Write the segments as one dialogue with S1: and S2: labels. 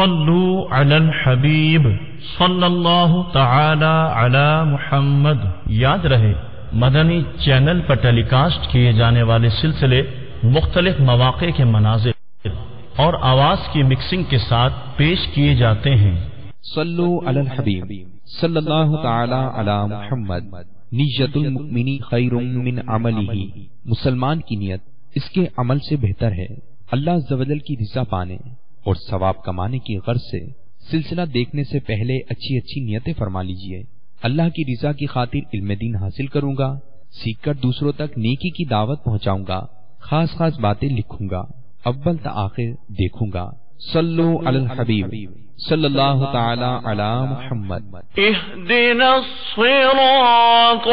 S1: صلو علی الحبیب صلی اللہ تعالی علی محمد۔ یاد رہے مدنی چینل پر ٹیلی کاسٹ کیے جانے والے سلسلے مختلف مواقع کے مناظر اور آواز کی مکسنگ کے ساتھ پیش کیے جاتے ہیں۔
S2: صلو علی الحبیب صلی اللہ تعالی علی محمد۔ نیت المؤمن خیر من عملہ، مسلمان کی نیت اس کے عمل سے بہتر ہے۔ اللہ عز و جل کی رضا پانے اور ثواب کمانے کی غرض سے سلسلہ دیکھنے سے پہلے اچھی اچھی نیتیں فرما لیجئے۔ اللہ کی رضا کی خاطر علم دین حاصل کروں گا، سیکھ کر دوسروں تک نیکی کی دعوت پہنچاؤں گا، خاص خاص باتیں لکھوں گا، اول تا آخر دیکھوں گا۔ صلو علی الحبیب صلی اللہ تعالی علی محمد۔
S3: اهدنا الصراط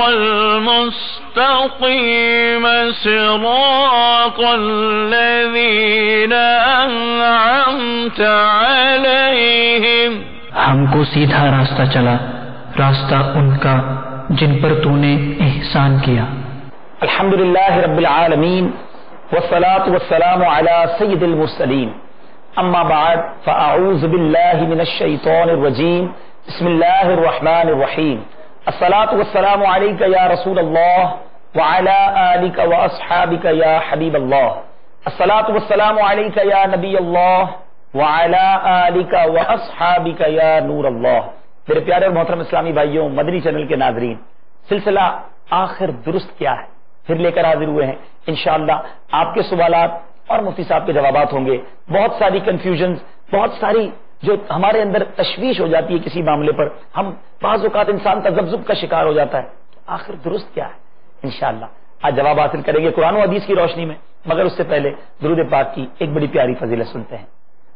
S3: المستقيم صراط الذين أنعمت عليهم۔
S4: ہم کو سیدھا راستہ چلا، راستہ ان کا جن پر تو نے احسان کیا۔
S5: الحمدللہ رب العالمین والصلاة والسلام علی سید المرسلین، اما بعد فاعوذ باللہ من الشیطان الرجیم، بسم اللہ الرحمن الرحیم۔ الصلاة والسلام علیک یا رسول اللہ وعلی آلک واصحابک یا حبیب اللہ۔ الصلاة والسلام علیک یا نبی اللہ وعلی آلک واصحابک یا نور اللہ۔ میرے پیارے اور محترم اسلامی بھائیوں، مدنی چینل کے ناظرین، سلسلہ آخر درست کیا ہے پھر لے کر حاضر ہوئے ہیں۔ انشاءاللہ آپ کے سوالات اور مفتی صاحب کے جوابات ہوں گے۔ بہت ساری کنفیوژنز، بہت ساری جو ہمارے اندر تشویش ہو جاتی ہے کسی معاملے پر، ہم بعض اوقات انسان تذبذب کا شکار ہو جاتا ہے، آخر درست کیا ہے؟ انشاءاللہ آج جواب حاصل کریں گے قرآن و حدیث کی روشنی میں، مگر اس سے پہلے درود پاک کی ایک بڑی پیاری فضیلت سنتے ہیں۔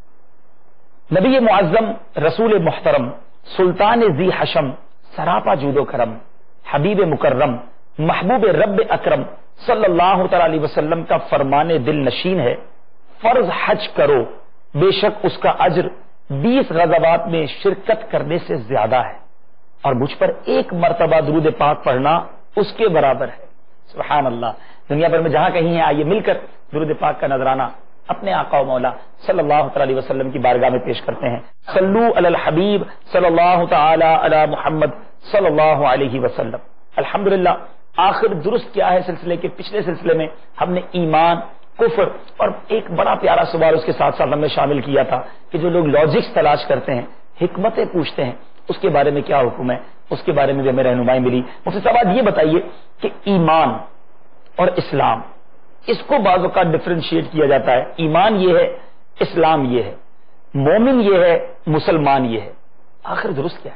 S5: نبی معظم، رسول محترم، سلطان ذی حشم، سراپا جود و کرم، حبیب مکرم، محبوب رب اکرم صلی اللہ تعالی علیہ وسلم کا فرمان دل نشین ہے، فرض حج کرو بے شک اس کا اجر 20 غزوات میں شرکت کرنے سے زیادہ ہے، اور مجھ پر ایک مرتبہ درود پاک پڑھنا اس کے برابر ہے۔ سبحان اللہ۔ دنیا بھر میں جہاں کہیں ہیں، آئیے مل کر درود پاک کا نذرانہ اپنے آقا و مولا صلی اللہ تعالی علیہ وسلم کی بارگاہ میں پیش کرتے ہیں۔ صلو علی الحبیب صلی اللہ تعالی علی محمد صلی اللہ علیہ وسلم۔ الحمدللہ آخر درست کیا ہے سلسلے کے پچھلے سلسلے میں ہم نے ایمان، کفر اور ایک بڑا پیارا سوال اس کے ساتھ ساتھ ہم نے شامل کیا تھا کہ جو لوگ لاجکس تلاش کرتے ہیں، حکمتیں پوچھتے ہیں، اس کے بارے میں کیا حکم ہے، اس کے بارے میں بھی ہمیں رہنمائی ملی۔ مفتی صاحب آج یہ بتائیے کہ ایمان اور اسلام، اس کو بعض اوقات ڈفرینشیٹ کیا جاتا ہے، ایمان یہ ہے، اسلام یہ ہے، مومن یہ ہے، مسلمان یہ ہے، آخر درست کیا ہے؟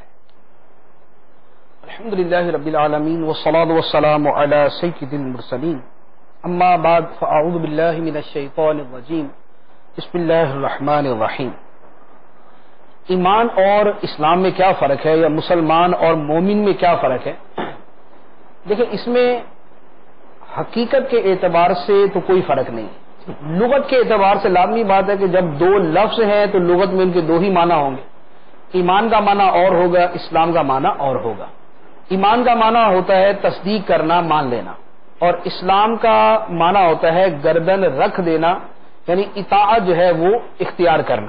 S6: الحمدللہ رب العالمین والصلاة والسلام علی سید المرسلین، اما بعد فاعوذ باللہ من الشیطان الرجیم، بسم اللہ الرحمن الرحیم۔ ایمان اور اسلام میں کیا فرق ہے، یا مسلمان اور مومن میں کیا فرق ہے؟ دیکھیں، اس میں حقیقت کے اعتبار سے تو کوئی فرق نہیں، لغت کے اعتبار سے لازمی بات ہے کہ جب دو لفظ ہیں تو لغت میں ان کے دو ہی معنی ہوں گے۔ ایمان کا معنی اور ہوگا، اسلام کا معنی اور ہوگا۔ ایمان کا معنی ہوتا ہے تصدیق کرنا، مان لینا، اور اسلام کا معنی ہوتا ہے گردن رکھ دینا، یعنی اطاعت جو ہے وہ اختیار کرنا۔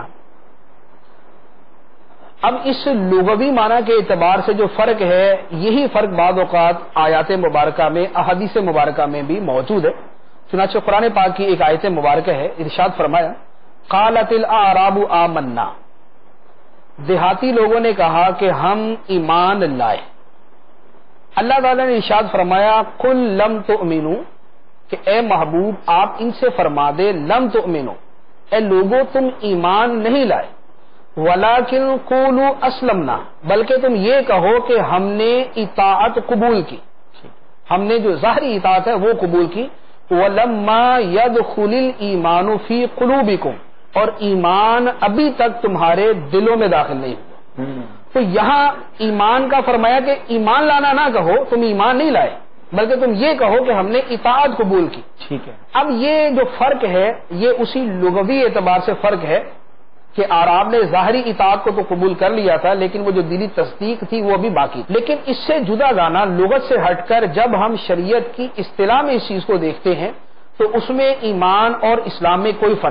S6: اب اس لغوی معنی کے اعتبار سے جو فرق ہے، یہی فرق بعض اوقات آیات مبارکہ میں، احادیث مبارکہ میں بھی موجود ہے۔ چنانچہ قرآن پاک کی ایک آیت مبارکہ ہے، ارشاد فرمایا قالت الاعراب آمنا، دیہاتی لوگوں نے کہا کہ ہم ایمان لائے۔ اللہ تعالیٰ نے ارشاد فرمایا قل لم تؤمنوا، کہ اے محبوب آپ ان سے فرما دے لم تؤمنوا، اے لوگوں تم ایمان نہیں لائے، ولیکن قولوا اسلمنا، بلکہ تم یہ کہو کہ ہم نے اطاعت قبول کی، ہم نے جو ظاہری اطاعت ہے وہ قبول کی، ولما يدخل الایمان فی قلوبکم، اور ایمان ابھی تک تمہارے دلوں میں داخل نہیں ہوا۔ تو یہاں ایمان کا فرمایا کہ ایمان لانا نہ کہو، تم ایمان نہیں لائے، بلکہ تم یہ کہو کہ ہم نے اطاعت قبول کی۔
S5: ٹھیک ہے،
S6: اب یہ جو فرق ہے یہ اسی لغوی اعتبار سے فرق ہے کہ اعراب نے ظاہری اطاعت کو تو قبول کر لیا تھا، لیکن وہ جو دلی تصدیق تھی وہ بھی باقی تھی۔ لیکن اس سے جدا گانا لغت سے ہٹ کر جب ہم شریعت کی اصطلاح میں اس چیز کو دیکھتے ہیں تو اس میں ایمان اور اسلام میں کوئی فرق نہیں۔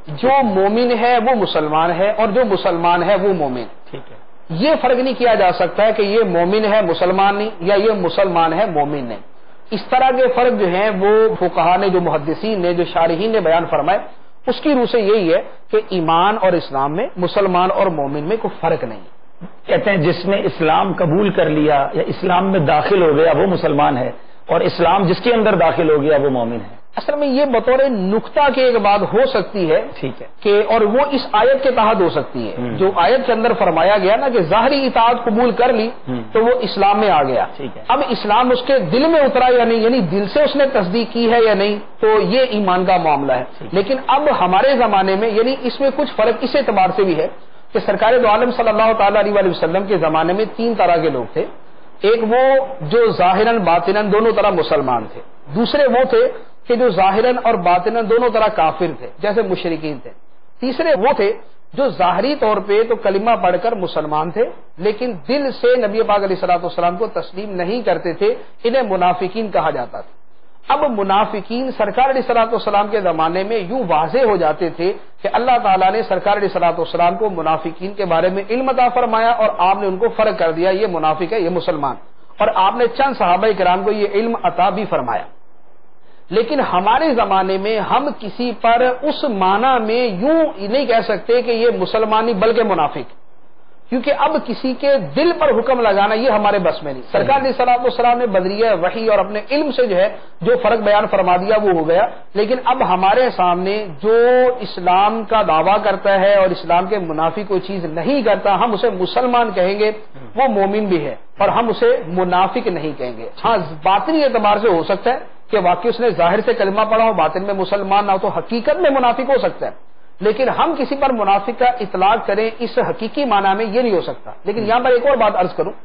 S6: جو مومن ہے وہ مسلمان ہے اور جو مسلمان ہے وہ مومن.
S5: ٹھیک ہے.
S6: یہ فرق نہیں کیا جا سکتا ہے کہ یہ مومن ہے مسلمان نہیں یا یہ مسلمان ہے مومن نہیں. اس طرح کے فرق جو ہیں وہ فقہا نے، جو محدثین نے، جو شارحین نے بیان فرمائے، اس کی روح سے یہی ہے کہ ایمان اور اسلام میں، مسلمان اور مومن میں کوئی فرق نہیں ہے.
S5: کہتے ہیں جس نے اسلام قبول کر لیا یا اسلام میں داخل ہو گیا وہ مسلمان ہے، اور اسلام جس کے اندر داخل ہو گیا وہ مومن ہے.
S6: اصل میں یہ بطور نقطہ کے ایک بات ہو سکتی ہے.
S5: ٹھیک ہے.
S6: کہ اور وہ اس آیت کے تحت ہو سکتی ہے. جو آیت کے اندر فرمایا گیا نا کہ ظاہری اطاعت قبول کر لی تو وہ اسلام میں آ گیا.
S5: ٹھیک ہے.
S6: اب اسلام اس کے دل میں اترا یا نہیں، یعنی دل سے اس نے تصدیق کی ہے یا نہیں، تو یہ ایمان کا معاملہ ہے. لیکن اب ہمارے زمانے میں یعنی اس میں کچھ فرق اس اعتبار سے بھی ہے کہ سرکار دو عالم صلی اللہ تعالی علیہ وسلم کے زمانے میں 3 طرح کے لوگ تھے. ایک وہ جو ظاہراً باطناً دونوں طرح مسلمان تھے. دوسرے وہ تھے کہ جو ظاہراً اور باطناً دونوں طرح کافر تھے، جیسے مشرکین تھے. تیسرے وہ تھے جو ظاہری طور پہ تو کلمہ پڑھ کر مسلمان تھے لیکن دل سے نبی پاک علیہ الصلوۃ والسلام کو تسلیم نہیں کرتے تھے. انہیں منافقین کہا جاتا تھا. اب منافقین سرکار علیہ الصلوۃ والسلام کے زمانے میں یوں واضح ہو جاتے تھے کہ اللہ تعالیٰ نے سرکار علیہ الصلوۃ والسلام کو منافقین کے بارے میں علم عطا فرمایا اور آپ نے ان کو فرق کر دیا، یہ منافق ہے، یہ مسلمان. اور آپ نے چند صحابہ کرام کو یہ علم عطا بھی فرمایا. لیکن ہمارے زمانے میں ہم کسی پر اس معنی میں یوں نہیں کہہ سکتے کہ یہ مسلمان نہیں بلکہ منافق، کیونکہ اب کسی کے دل پر حکم لگانا یہ ہمارے بس میں نہیں. سرکار علیہ الصلوۃ والسلام نے بدریہ وحی اور اپنے علم سے جو ہے جو فرق بیان فرما دیا وہ ہو گیا. لیکن اب ہمارے سامنے جو اسلام کا دعویٰ کرتا ہے اور اسلام کے منافی کوئی چیز نہیں کرتا، ہم اسے مسلمان کہیں گے، وہ مومن بھی ہے، اور ہم اسے منافق نہیں کہیں گے. ہاں باطنی اعتبار سے ہو سکتا ہے کہ واقعی اس نے ظاہر سے کلمہ پڑھا ہو، باطن میں مسلمان نہ ہو، تو حقیقت میں منافق ہو سکتا ہے. لیکن ہم کسی پر منافق کا اطلاق کریں اس حقیقی معنی میں یہ نہیں ہو سکتا. لیکن یہاں پر ایک اور بات عرض کروں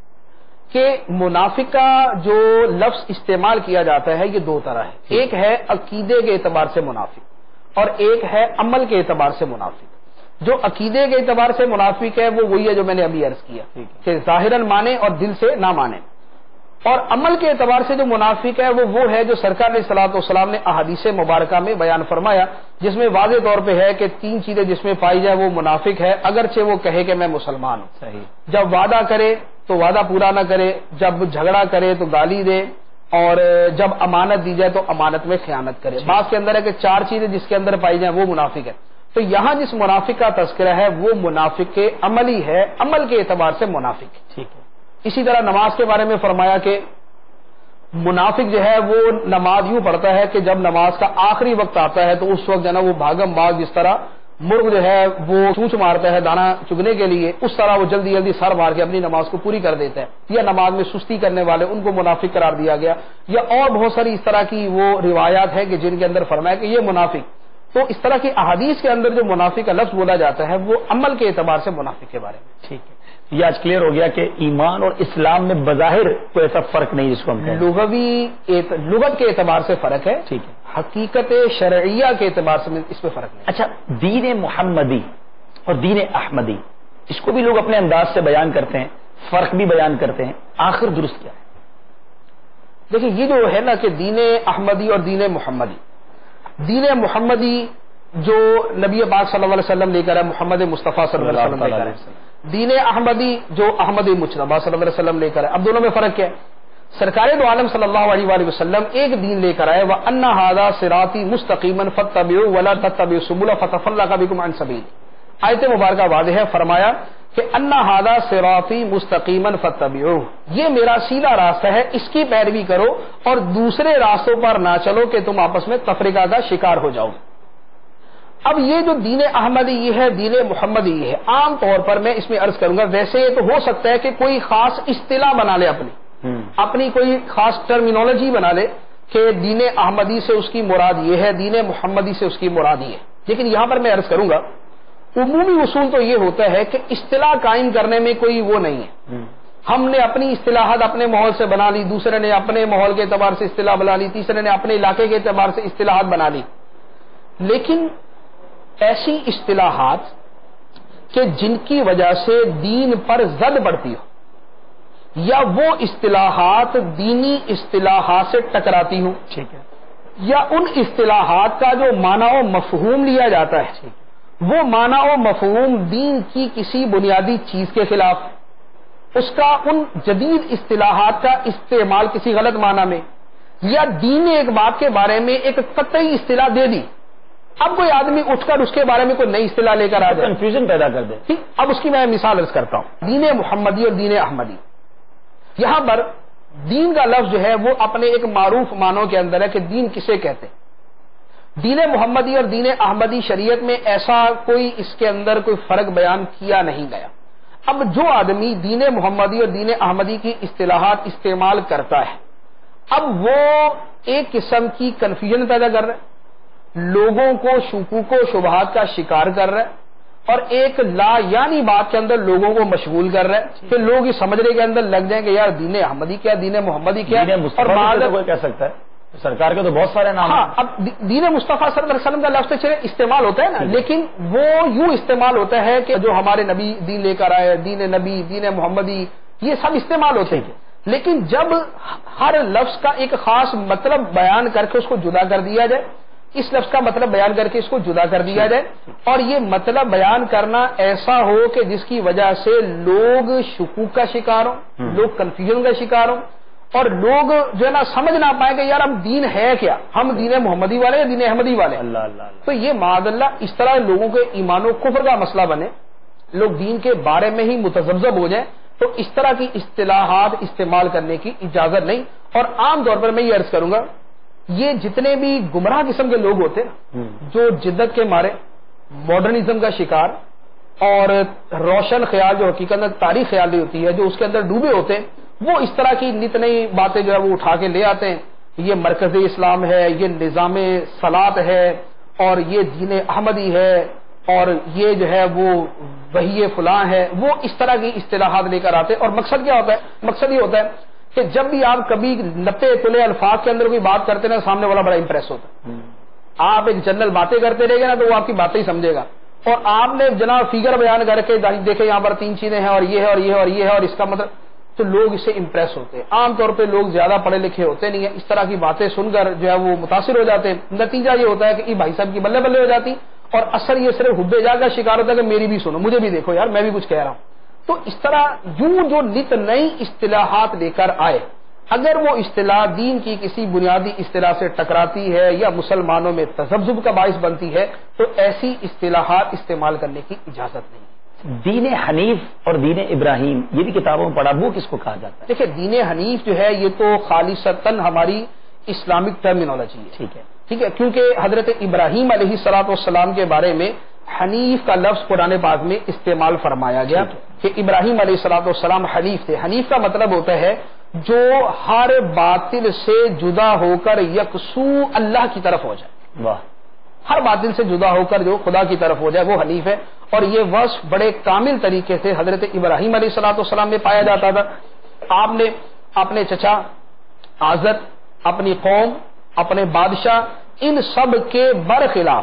S6: کہ منافق کا جو لفظ استعمال کیا جاتا ہے یہ 2 طرح ہے. ایک ہے عقیدے کے اعتبار سے منافق اور ایک ہے عمل کے اعتبار سے منافق. جو عقیدے کے اعتبار سے منافق ہے وہ وہی ہے جو میں نے ابھی عرض کیا کہ ظاہراً مانے اور دل سے نہ مانے. اور عمل کے اعتبار سے جو منافق ہے وہ ہے جو سرکار علیہ الصلوۃ والسلام نے احادیث مبارکہ میں بیان فرمایا، جس میں واضح طور پہ ہے کہ 3 چیزیں جس میں پائی جائے وہ منافق ہے، اگرچہ وہ کہے کہ میں مسلمان ہوں.
S5: صحیح.
S6: جب وعدہ کرے تو وعدہ پورا نہ کرے، جب جھگڑا کرے تو گالی دے، اور جب امانت دی جائے تو امانت میں خیانت کرے. بعض کے اندر ہے کہ 4 چیزیں جس کے اندر پائی جائیں وہ منافق ہے. تو یہاں جس منافق کا تذکرہ ہے وہ منافق کے عملی ہے، عمل کے اعتبار سے منافق.
S5: ٹھیک ہے.
S6: اسی طرح نماز کے بارے میں فرمایا کہ منافق جو ہے وہ نماز یوں پڑھتا ہے کہ جب نماز کا آخری وقت آتا ہے تو اس وقت جو ہے نا وہ بھاگم بھاگ، جس طرح مرغ جو ہے وہ چونچ مارتا ہے دانا چگنے کے لیے، اس طرح وہ جلدی جلدی سر مار کے اپنی نماز کو پوری کر دیتا ہے. یا نماز میں سستی کرنے والے ان کو منافق قرار دیا گیا. یا اور بہت ساری اس طرح کی وہ روایات ہیں کہ جن کے اندر فرمایا کہ یہ منافق. تو اس طرح کی احادیث کے اندر جو منافق کا لفظ بولا جاتا ہے وہ عمل کے اعتبار سے منافق کے بارے میں.
S5: ٹھیک ہے. یہ آج کلیئر ہو گیا کہ ایمان اور اسلام میں بظاہر کوئی ایسا فرق نہیں جس کو ہم کہیں.
S6: لغت کے اعتبار سے فرق ہے.
S5: ٹھیک ہے.
S6: حقیقت شرعیہ کے اعتبار سے اس پہ فرق نہیں.
S5: اچھا، دین محمدی اور دین احمدی اس کو بھی لوگ اپنے انداز سے بیان کرتے ہیں، فرق بھی بیان کرتے ہیں، آخر درست کیا ہے؟
S6: دیکھیں یہ جو ہے نا کہ دین احمدی اور دین محمدی، دین محمدی جو نبی پاک صلی اللہ علیہ وسلم لے کر ہے، محمد مصطفیٰ صلی اللہ علیہ وسلم لے کر ہے. دین احمدی جو احمد مجتبیٰ صلی اللہ علیہ وسلم لے کر ہے. اب دونوں میں فرق کیا ہے؟ سرکار دو عالم صلی اللہ علیہ وآلہ وسلم ایک دین لے کر آئے، وَأَنَّ هَذَا صِرَاطِي مُسْتَقِيمًا فَاتَّبِعُوهُ وَلَا تَتَّبِعُوا السُّبُلَ فَتَفَرَّقَ بِكُمْ عَنْ سَبِيلِهِ. آیت مبارکہ واضح ہے، فرمایا کہ أَنَّ هَذَا صِرَاطِي مُسْتَقِيمًا فَاتَّبِعُوهُ، یہ میرا سیدھا راستہ ہے، اس کی پیروی کرو اور دوسرے راستوں پر نہ چلو کہ تم آپس میں تفریقہ کا شکار ہو جاؤ. اب یہ جو دین احمدی یہ ہے، دین محمدی یہ ہے. عام طور پر میں اس میں عرض کروں گا، ویسے تو ہو سکتا ہے کہ کوئی خاص اصطلاح بنا لے، اپنی کوئی خاص ٹرمینالوجی بنا لے کہ دین احمدی سے اس کی مراد یہ ہے، دین محمدی سے اس کی مراد یہ ہے. لیکن یہاں پر میں عرض کروں گا عمومی اصول تو یہ ہوتا ہے کہ اصطلاح قائم کرنے میں کوئی وہ نہیں ہے. ہم نے اپنی اصطلاحات اپنے ماحول سے بنا لی، دوسرے نے اپنے ماحول کے اعتبار سے اصطلاح بنا لی، تیسرے نے اپنے علاقے کے اعتبار سے اصطلاحات بنا لی. لیکن ایسی اصطلاحات کہ جن کی وجہ سے دین پر زد پڑتی ہو یا وہ اصطلاحات دینی اصطلاحات سے ٹکراتی ہوں،
S5: ٹھیک ہے،
S6: یا ان اصطلاحات کا جو معنی و مفہوم لیا جاتا ہے وہ معنی و مفہوم دین کی کسی بنیادی چیز کے خلاف، اس کا ان جدید اصطلاحات کا استعمال کسی غلط معنی میں، یا دین نے ایک بات کے بارے میں ایک قطعی اصطلاح دے دی، اب کوئی آدمی اٹھ کر اس کے بارے میں کوئی نئی اصطلاح لے کر آ جائے،
S5: کنفیوژن پیدا کر دے.
S6: ٹھیک، اب اس کی میں مثال عرض کرتا ہوں. دین محمدی اور دین احمدی، یہاں پر دین کا لفظ جو ہے وہ اپنے ایک معروف معنوں کے اندر ہے کہ دین کسے کہتے ہیں. دین محمدی اور دین احمدی شریعت میں ایسا کوئی اس کے اندر کوئی فرق بیان کیا نہیں گیا. اب جو آدمی دین محمدی اور دین احمدی کی اصطلاحات استعمال کرتا ہے اب وہ ایک قسم کی کنفیوژن پیدا کر رہا ہے، لوگوں کو شکوک و شبہات کا شکار کر رہا ہے، اور ایک لا یعنی بات کے اندر لوگوں کو مشغول کر رہا ہے کہ لوگ یہ سمجھنے کے اندر لگ جائیں کہ یار دین احمدی کیا، دین محمدی کیا.
S5: اور بعد کوئی کہہ سکتا ہے سرکار کے تو بہت سارے نام ہیں.
S6: اب دین مصطفیٰ صلی اللہ علیہ وسلم کا لفظ چلے استعمال ہوتا ہے نا، لیکن وہ یوں استعمال ہوتا ہے کہ جو ہمارے نبی دین لے کر آئے، دین نبی، دین محمدی، یہ سب استعمال ہوتے ہیں. لیکن جب ہر لفظ کا ایک خاص مطلب بیان کر کے اس کو جدا کر دیا جائے، اس لفظ کا مطلب بیان کر کے اس کو جدا کر دیا جائے، اور یہ مطلب بیان کرنا ایسا ہو کہ جس کی وجہ سے لوگ شکوک کا شکار ہوں، لوگ کنفیوژن کا شکار ہوں، اور لوگ جو ہے نا سمجھ نہ پائیں کہ یار ہم دین ہے کیا، ہم دین محمدی والے یا دین احمدی والے.
S5: اللہ اللہ اللہ.
S6: تو یہ معاذ اللہ اس طرح لوگوں کے ایمان و کفر کا مسئلہ بنے، لوگ دین کے بارے میں ہی متذبذب ہو جائیں، تو اس طرح کی اصطلاحات استعمال کرنے کی اجازت نہیں. اور عام طور پر میں یہ عرض کروں گا، یہ جتنے بھی گمراہ قسم کے لوگ ہوتے ہیں جو جدت کے مارے ماڈرنزم کا شکار اور روشن خیال جو حقیقت میں تاریخ خیال نہیں ہوتی ہے جو اس کے اندر ڈوبے ہوتے ہیں، وہ اس طرح کی نت نئی باتیں جو ہے وہ اٹھا کے لے آتے ہیں. یہ مرکز اسلام ہے، یہ نظام صلاۃ ہے، اور یہ دین احمدی ہے، اور یہ جو ہے وہ وحی فلاں ہے، وہ اس طرح کی اصطلاحات لے کر آتے ہیں. اور مقصد کیا ہوتا ہے؟ مقصد یہ ہوتا ہے کہ جب بھی آپ کبھی نپے تلے الفاظ کے اندر کوئی بات کرتے ہیں سامنے والا بڑا امپریس ہوتا ہے. آپ ایک جنرل باتیں کرتے رہے گے نا تو وہ آپ کی باتیں ہی سمجھے گا، اور آپ نے جناب فیگر بیان کر کے دیکھے یہاں پر 3 چیزیں ہیں اور یہ ہے اور یہ ہے اور یہ ہے اور اس کا مطلب، تو لوگ اس سے امپریس ہوتے ہیں. عام طور پہ لوگ زیادہ پڑھے لکھے ہوتے نہیں ہیں، اس طرح کی باتیں سن کر جو ہے وہ متاثر ہو جاتے ہیں. نتیجہ یہ ہوتا ہے کہ بھائی صاحب کی بلے بلے ہو جاتی، اور اثر یہ صرف حبے جا کا شکار ہوتا ہے کہ میری بھی سنو، مجھے بھی دیکھو یار میں بھی کچھ کہہ رہا ہوں. تو اس طرح یوں جو نت نئی اصطلاحات لے کر آئے، اگر وہ اصطلاح دین کی کسی بنیادی اصطلاح سے ٹکراتی ہے یا مسلمانوں میں تذبذب کا باعث بنتی ہے تو ایسی اصطلاحات استعمال کرنے کی اجازت نہیں.
S5: دین حنیف اور دین ابراہیم یہ بھی کتابوں میں پڑھا، وہ کس کو کہا جاتا ہے؟
S6: دیکھیں دین حنیف جو ہے یہ تو خالصتاً ہماری اسلامک ٹرمینالوجی ہے. ٹھیک ہے، کیونکہ حضرت ابراہیم علیہ الصلوۃ والسلام کے بارے میں حنیف کا لفظ قرآن پاک میں استعمال فرمایا گیا کہ ابراہیم علیہ الصلوۃ والسلام حنیف تھے. حنیف کا مطلب ہوتا ہے جو ہر باطل سے جدا ہو کر یکسو اللہ کی طرف ہو جائے.
S5: واہ.
S6: ہر باطل سے جدا ہو کر جو خدا کی طرف ہو جائے وہ حنیف ہے. اور یہ وصف بڑے کامل طریقے سے حضرت ابراہیم علیہ الصلوۃ والسلام میں پایا جاتا تھا. آپ نے اپنے چچا آزر، اپنی قوم، اپنے بادشاہ، ان سب کے برخلاف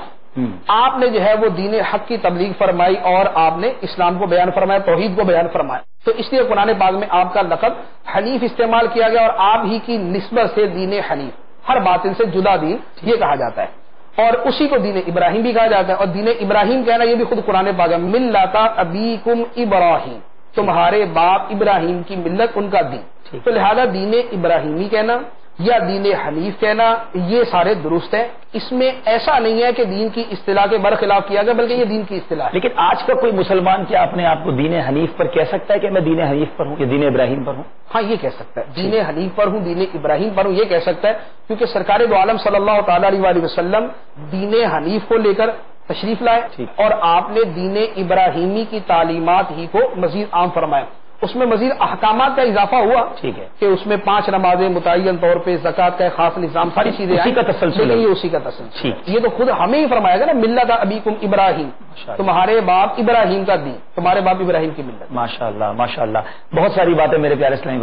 S6: آپ نے جو ہے وہ دین حق کی تبلیغ فرمائی اور آپ نے اسلام کو بیان فرمایا، توحید کو بیان فرمایا. تو اس لیے قرآن پاک میں آپ کا لقب حنیف استعمال کیا گیا اور آپ ہی کی نسبت سے دین حنیف، ہر باطل سے جدا دین، یہ کہا جاتا ہے. اور اسی کو دین ابراہیم بھی کہا جاتا ہے. اور دین ابراہیم کہنا یہ بھی خود قرآن پاک ہے، ملت ابیکم ابراہیم، تمہارے باپ ابراہیم کی ملت، ان کا دین. تو لہذا دین ابراہیمی کہنا یا دین حنیف کہنا یہ سارے درست ہیں. اس میں ایسا نہیں ہے کہ دین کی اصطلاح کے برخلاف کیا گیا، بلکہ یہ دین کی اصطلاح ہے.
S5: لیکن آج کا کوئی مسلمان کیا اپنے آپ کو دین حنیف پر کہہ سکتا ہے کہ میں دین حنیف پر ہوں یا دین ابراہیم پر ہوں؟
S6: ہاں یہ کہہ سکتا ہے، دین حنیف پر ہوں، دین ابراہیم پر ہوں، یہ کہہ سکتا ہے. کیونکہ سرکار دو عالم صلی اللہ تعالی علیہ وسلم دین حنیف کو لے کر تشریف لائے اور آپ نے دین ابراہیمی کی تعلیمات ہی کو مزید عام فرمایا. اس میں مزید احکامات کا اضافہ ہوا، ٹھیک ہے، کہ اس میں 5 نمازیں متعین طور پہ، زکوٰۃ کا خاص نظام، ساری چیزیں
S5: اسی کا تسلسل ہے.
S6: یہ اسی کا تسلسل. یہ تو خود ہمیں ہی فرمایا گیا نا، ملت ابیکم ابراہیم، تمہارے باپ ابراہیم کا دین، تمہارے باپ ابراہیم کی ملت.
S5: ماشاء اللہ ماشاء اللہ. بہت ساری باتیں میرے پیارے اسلامی بھائیوں.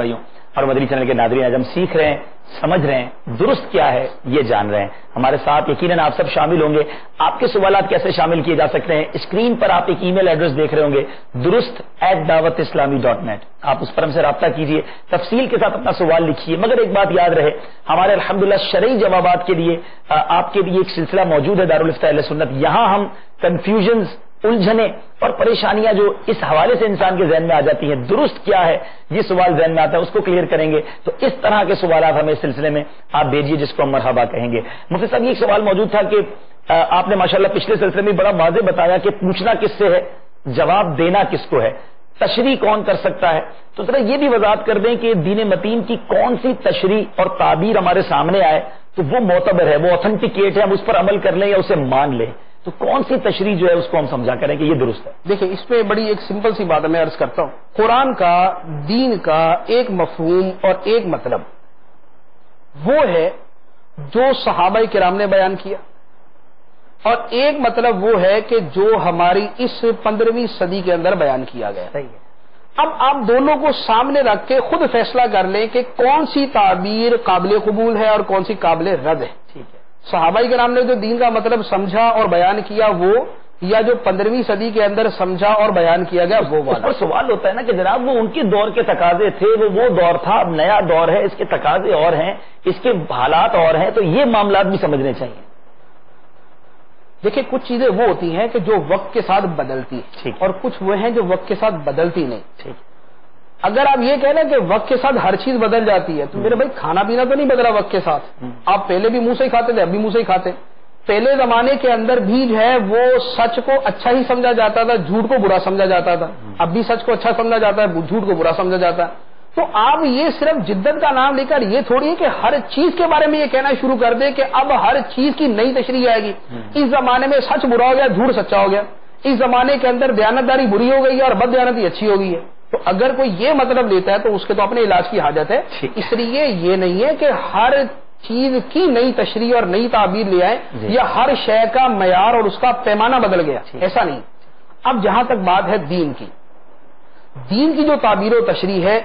S5: اور مدنی چینل کے ناظرین، آج ہم سیکھ رہے ہیں، سمجھ رہے ہیں درست کیا ہے، یہ جان رہے ہیں۔ ہمارے ساتھ یقیناً آپ سب شامل ہوں گے۔ آپ کے سوالات کیسے شامل کیے جا سکتے ہیں؟ اسکرین پر آپ ایک ای میل ایڈریس دیکھ رہے ہوں گے، durust@dawatislami.net۔ آپ اس پر ہم سے رابطہ کیجئے، تفصیل کے ساتھ اپنا سوال لکھیے، مگر ایک بات یاد رہے، ہمارے الحمدللہ شرعی جوابات کے لیے آپ کے لیے ایک سلسلہ موجود ہے دارالفتاء اہل سنت۔ یہاں ہم کنفیوژنز، الجھنے اور پریشانیاں جو اس حوالے سے انسان کے ذہن میں آ جاتی ہیں، درست کیا ہے یہ سوال ذہن میں آتا ہے، اس کو کلیئر کریں گے۔ تو اس طرح کے سوالات ہمیں اس سلسلے میں آپ بھیجیے، جس کو ہم مرحبا کہیں گے۔ مفتی صاحب، یہ ایک سوال موجود تھا کہ آپ نے ماشاءاللہ پچھلے سلسلے میں بڑا واضح بتایا کہ پوچھنا کس سے ہے، جواب دینا کس کو ہے، تشریح کون کر سکتا ہے۔ تو ذرا یہ بھی وضاحت کر دیں کہ دین متین کی کون سی تشریح اور تعبیر ہمارے سامنے آئے تو وہ معتبر ہے، وہ اوتھینٹیکیٹ ہے، ہم اس پر عمل کر لیں یا اسے مان لیں، تو کون سی تشریح جو ہے اس کو ہم سمجھا کریں کہ یہ درست ہے؟
S6: دیکھیں، اس پہ بڑی ایک سمپل سی بات میں عرض کرتا ہوں۔ قرآن کا، دین کا ایک مفہوم اور ایک مطلب وہ ہے جو صحابہ کرام نے بیان کیا، اور ایک مطلب وہ ہے کہ جو ہماری اس 15ویں صدی کے اندر بیان کیا گیا۔ اب آپ دونوں کو سامنے رکھ کے خود فیصلہ کر لیں کہ کون سی تعبیر قابل قبول ہے اور کون سی قابل رد ہے۔ ٹھیک ہے، صحابہ کرام نے جو دین کا مطلب سمجھا اور بیان کیا وہ، یا جو 15ویں صدی کے اندر سمجھا اور بیان کیا گیا وہ والا۔
S5: اور سوال ہوتا ہے نا کہ جناب وہ ان کے دور کے تقاضے تھے، وہ دور تھا، اب نیا دور ہے، اس کے تقاضے اور ہیں، اس کے حالات اور ہیں، تو یہ معاملات بھی سمجھنے چاہیے۔
S6: دیکھیں، کچھ چیزیں وہ ہوتی ہیں کہ جو وقت کے ساتھ بدلتی ہیں، اور کچھ وہ ہیں جو وقت کے ساتھ بدلتی نہیں۔ اگر آپ یہ کہہ لیں کہ وقت کے ساتھ ہر چیز بدل جاتی ہے، تو میرے بھائی کھانا پینا تو نہیں بدلا وقت کے ساتھ۔ آپ پہلے بھی منہ سے ہی کھاتے تھے، اب بھی منہ سے ہی کھاتے۔ پہلے زمانے کے اندر بھی جو ہے وہ سچ کو اچھا ہی سمجھا جاتا تھا، جھوٹ کو برا سمجھا جاتا تھا۔ اب بھی سچ کو اچھا سمجھا جاتا ہے، جھوٹ کو برا سمجھا جاتا ہے۔ تو آپ یہ صرف جدت کا نام لے کر یہ تھوڑی ہے کہ ہر چیز کے بارے میں یہ کہنا شروع کر دیں کہ اب ہر چیز کی نئی تشریح آئے گی۔ اس زمانے میں سچ برا ہو گیا، جھوٹ سچا ہو گیا۔ اس زمانے کے اندر دیانتداری بری ہو گئی ہے اور بد دیانتی اچھی ہو گئی ہے۔ تو اگر کوئی یہ مطلب لیتا ہے تو اس کے تو اپنے علاج کی حاجت ہے۔ اس لیے یہ نہیں ہے کہ ہر چیز کی نئی تشریح اور نئی تعبیر لے آئے، یا ہر شے کا معیار اور اس کا پیمانہ بدل گیا، ایسا نہیں۔ اب جہاں تک بات ہے دین کی، دین کی جو تعبیر و تشریح ہے،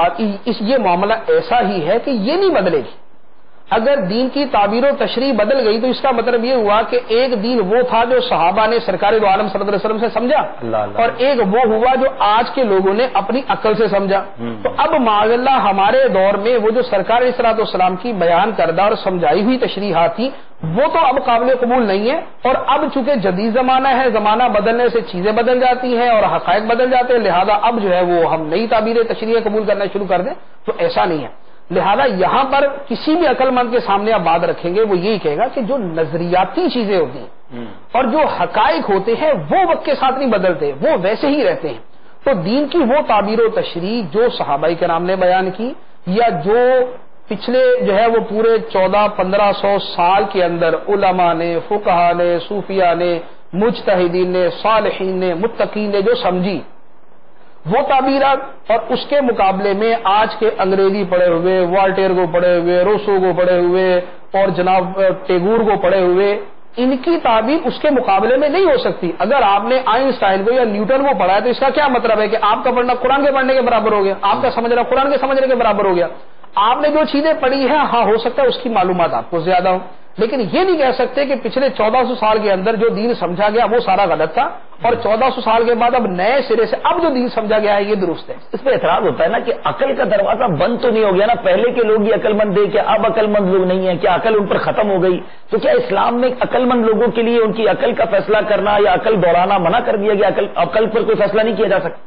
S6: یہ معاملہ ایسا ہی ہے کہ یہ نہیں بدلے گی۔ اگر دین کی تعبیر و تشریح بدل گئی تو اس کا مطلب یہ ہوا کہ ایک دین وہ تھا جو صحابہ نے سرکار دو عالم صلی اللہ علیہ وسلم سے سمجھا، اور ایک وہ ہوا جو آج کے لوگوں نے اپنی عقل سے سمجھا۔ تو اب معاذ اللہ ہمارے دور میں وہ جو سرکار علیہ الصلوۃ والسلام کی بیان کردہ اور سمجھائی ہوئی تشریحات تھی وہ تو اب قابل قبول نہیں ہے، اور اب چونکہ جدید زمانہ ہے، زمانہ بدلنے سے چیزیں بدل جاتی ہیں اور حقائق بدل جاتے ہیں، لہذا اب جو ہے وہ ہم نئی تعبیر تشریح قبول کرنا شروع کر دیں، تو ایسا نہیں ہے۔ لہذا یہاں پر کسی بھی عقل مند کے سامنے آپ بات رکھیں گے وہ یہی کہے گا کہ جو نظریاتی چیزیں ہوتی ہیں اور جو حقائق ہوتے ہیں وہ وقت کے ساتھ نہیں بدلتے، وہ ویسے ہی رہتے ہیں۔ تو دین کی وہ تعبیر و تشریح جو صحابہ کرام نے بیان کی، یا جو پچھلے جو ہے وہ پورے 1400-1500 سال کے اندر علماء نے، فقہا نے، صوفیاء نے، مجتہدین نے، صالحین نے، متقین نے جو سمجھی، وہ تعبیرات، اور اس کے مقابلے میں آج کے انگریزی پڑھے ہوئے، والٹیر کو پڑھے ہوئے، روسو کو پڑھے ہوئے اور جناب ٹیگور کو پڑھے ہوئے، ان کی تعبیر اس کے مقابلے میں نہیں ہو سکتی۔ اگر آپ نے آئنسٹائن کو یا نیوٹن کو پڑھا ہے تو اس کا کیا مطلب ہے کہ آپ کا پڑھنا قرآن کے پڑھنے کے برابر ہو گیا، آپ کا سمجھنا قرآن کے سمجھنے کے برابر ہو گیا۔ آپ نے جو چیزیں پڑھی ہیں، ہاں ہو سکتا ہے اس کی معلومات آپ کو زیادہ ہو، لیکن یہ نہیں کہہ سکتے کہ پچھلے 1400 سال کے اندر جو دین سمجھا گیا وہ سارا غلط تھا، اور 1400 سال کے بعد اب نئے سرے سے اب جو دین سمجھا گیا ہے یہ درست ہے۔
S5: اس پہ اعتراض ہوتا ہے نا کہ عقل کا دروازہ بند تو نہیں ہو گیا نا، پہلے کے لوگ یہ عقل مند تھے، کیا اب عقل مند لوگ نہیں ہیں؟ کیا عقل ان پر ختم ہو گئی؟ تو کیا اسلام میں عقل مند لوگوں کے لیے ان کی عقل کا فیصلہ کرنا یا عقل دوڑانا منع کر دیا گیا؟ عقل پر کوئی فیصلہ نہیں کیا جا سکتا؟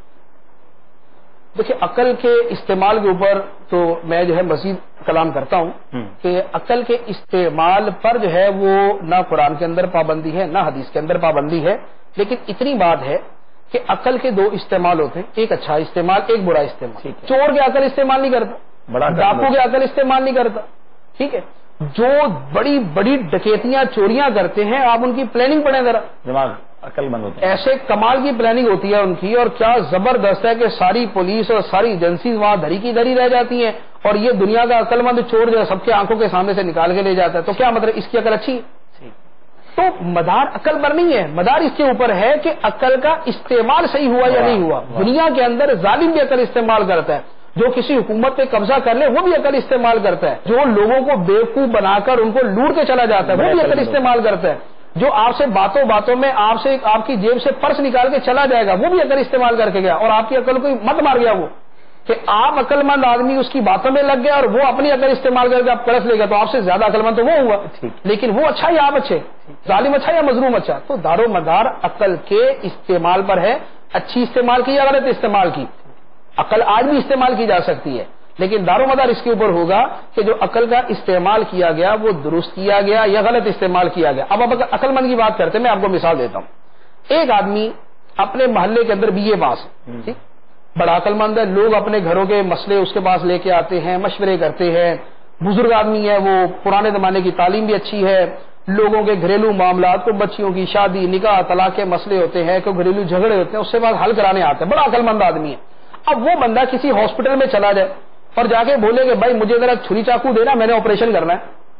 S6: دیکھیں، عقل کے استعمال کے اوپر تو میں جو ہے مزید کلام کرتا ہوں کہ عقل کے استعمال پر جو ہے وہ نہ قرآن کے اندر پابندی ہے نہ حدیث کے اندر پابندی ہے، لیکن اتنی بات ہے کہ عقل کے دو استعمال ہوتے ہیں، ایک اچھا استعمال، ایک برا استعمال۔ چور کے عقل استعمال نہیں کرتا، ڈاکو کے عقل استعمال نہیں کرتا، ٹھیک ہے؟ جو بڑی بڑی ڈکیتیاں چوریاں کرتے ہیں آپ ان کی پلاننگ پڑھیں ذرا،
S5: دماغ عقل مند ہوتے ہیں،
S6: ایسے کمال کی پلاننگ ہوتی ہے ان کی، اور کیا زبردست ہے کہ ساری پولیس اور ساری ایجنسیز وہاں دھری کی دھری رہ جاتی ہیں، اور یہ دنیا کا عقل مند چور جو ہے سب کے آنکھوں کے سامنے سے نکال کے لے جاتا ہے۔ تو کیا مطلب اس کی عقل اچھی ہے؟ تو مدار عقل پر نہیں ہے، مدار اس کے اوپر ہے کہ عقل کا استعمال صحیح ہوا یا نہیں ہوا۔ دنیا کے اندر ظالم بھی عقل استعمال کرتا ہے، جو کسی حکومت پہ قبضہ کر لے وہ بھی عقل استعمال کرتا ہے، جو لوگوں کو بیوقوف بنا کر ان کو لوٹ کے چلا جاتا ہے وہ بھی عقل استعمال کرتا ہے، جو آپ سے باتوں باتوں میں آپ کی جیب سے پرس نکال کے چلا جائے گا وہ بھی عقل استعمال کر کے گیا اور آپ کی عقل کو مت مار گیا وہ کہ آپ عقل مند آدمی اس کی باتوں میں لگ گیا اور وہ اپنی عقل استعمال کر کے آپ پرس لے گا، تو آپ سے زیادہ عقل مند تو وہ ہوا، لیکن وہ اچھا یا آپ اچھے، ظالم اچھا یا مظلوم اچھا؟ تو دار و مدار عقل کے استعمال پر ہے، اچھی استعمال کی یا غلط استعمال کی۔ عقل آج بھی استعمال کی جا سکتی ہے لیکن دار و مدار اس کے اوپر ہوگا کہ جو عقل کا استعمال کیا گیا وہ درست کیا گیا یا غلط استعمال کیا گیا۔ اب عقل مند کی بات کرتے ہیں، میں آپ کو مثال دیتا ہوں۔ ایک آدمی اپنے محلے کے اندر BA پاس ہے، ٹھیک، بڑا عقل مند ہے، لوگ اپنے گھروں کے مسئلے اس کے پاس لے کے آتے ہیں، مشورے کرتے ہیں، بزرگ آدمی ہے وہ، پرانے زمانے کی تعلیم بھی اچھی ہے، لوگوں کے گھریلو معاملات کو، بچیوں کی شادی نکاح طلاق کے مسئلے ہوتے ہیں، کوئی گھریلو جھگڑے ہوتے ہیں، اس سے بعد حل کرانے آتے ہیں، بڑا عقل مند آدمی ہے۔ اب وہ بندہ کسی ہاسپٹل میں چلا جائے اور جا کے بولے کہ بھائی مجھے ذرا چھری چاقو دینا، میں نے آپریشن کرنا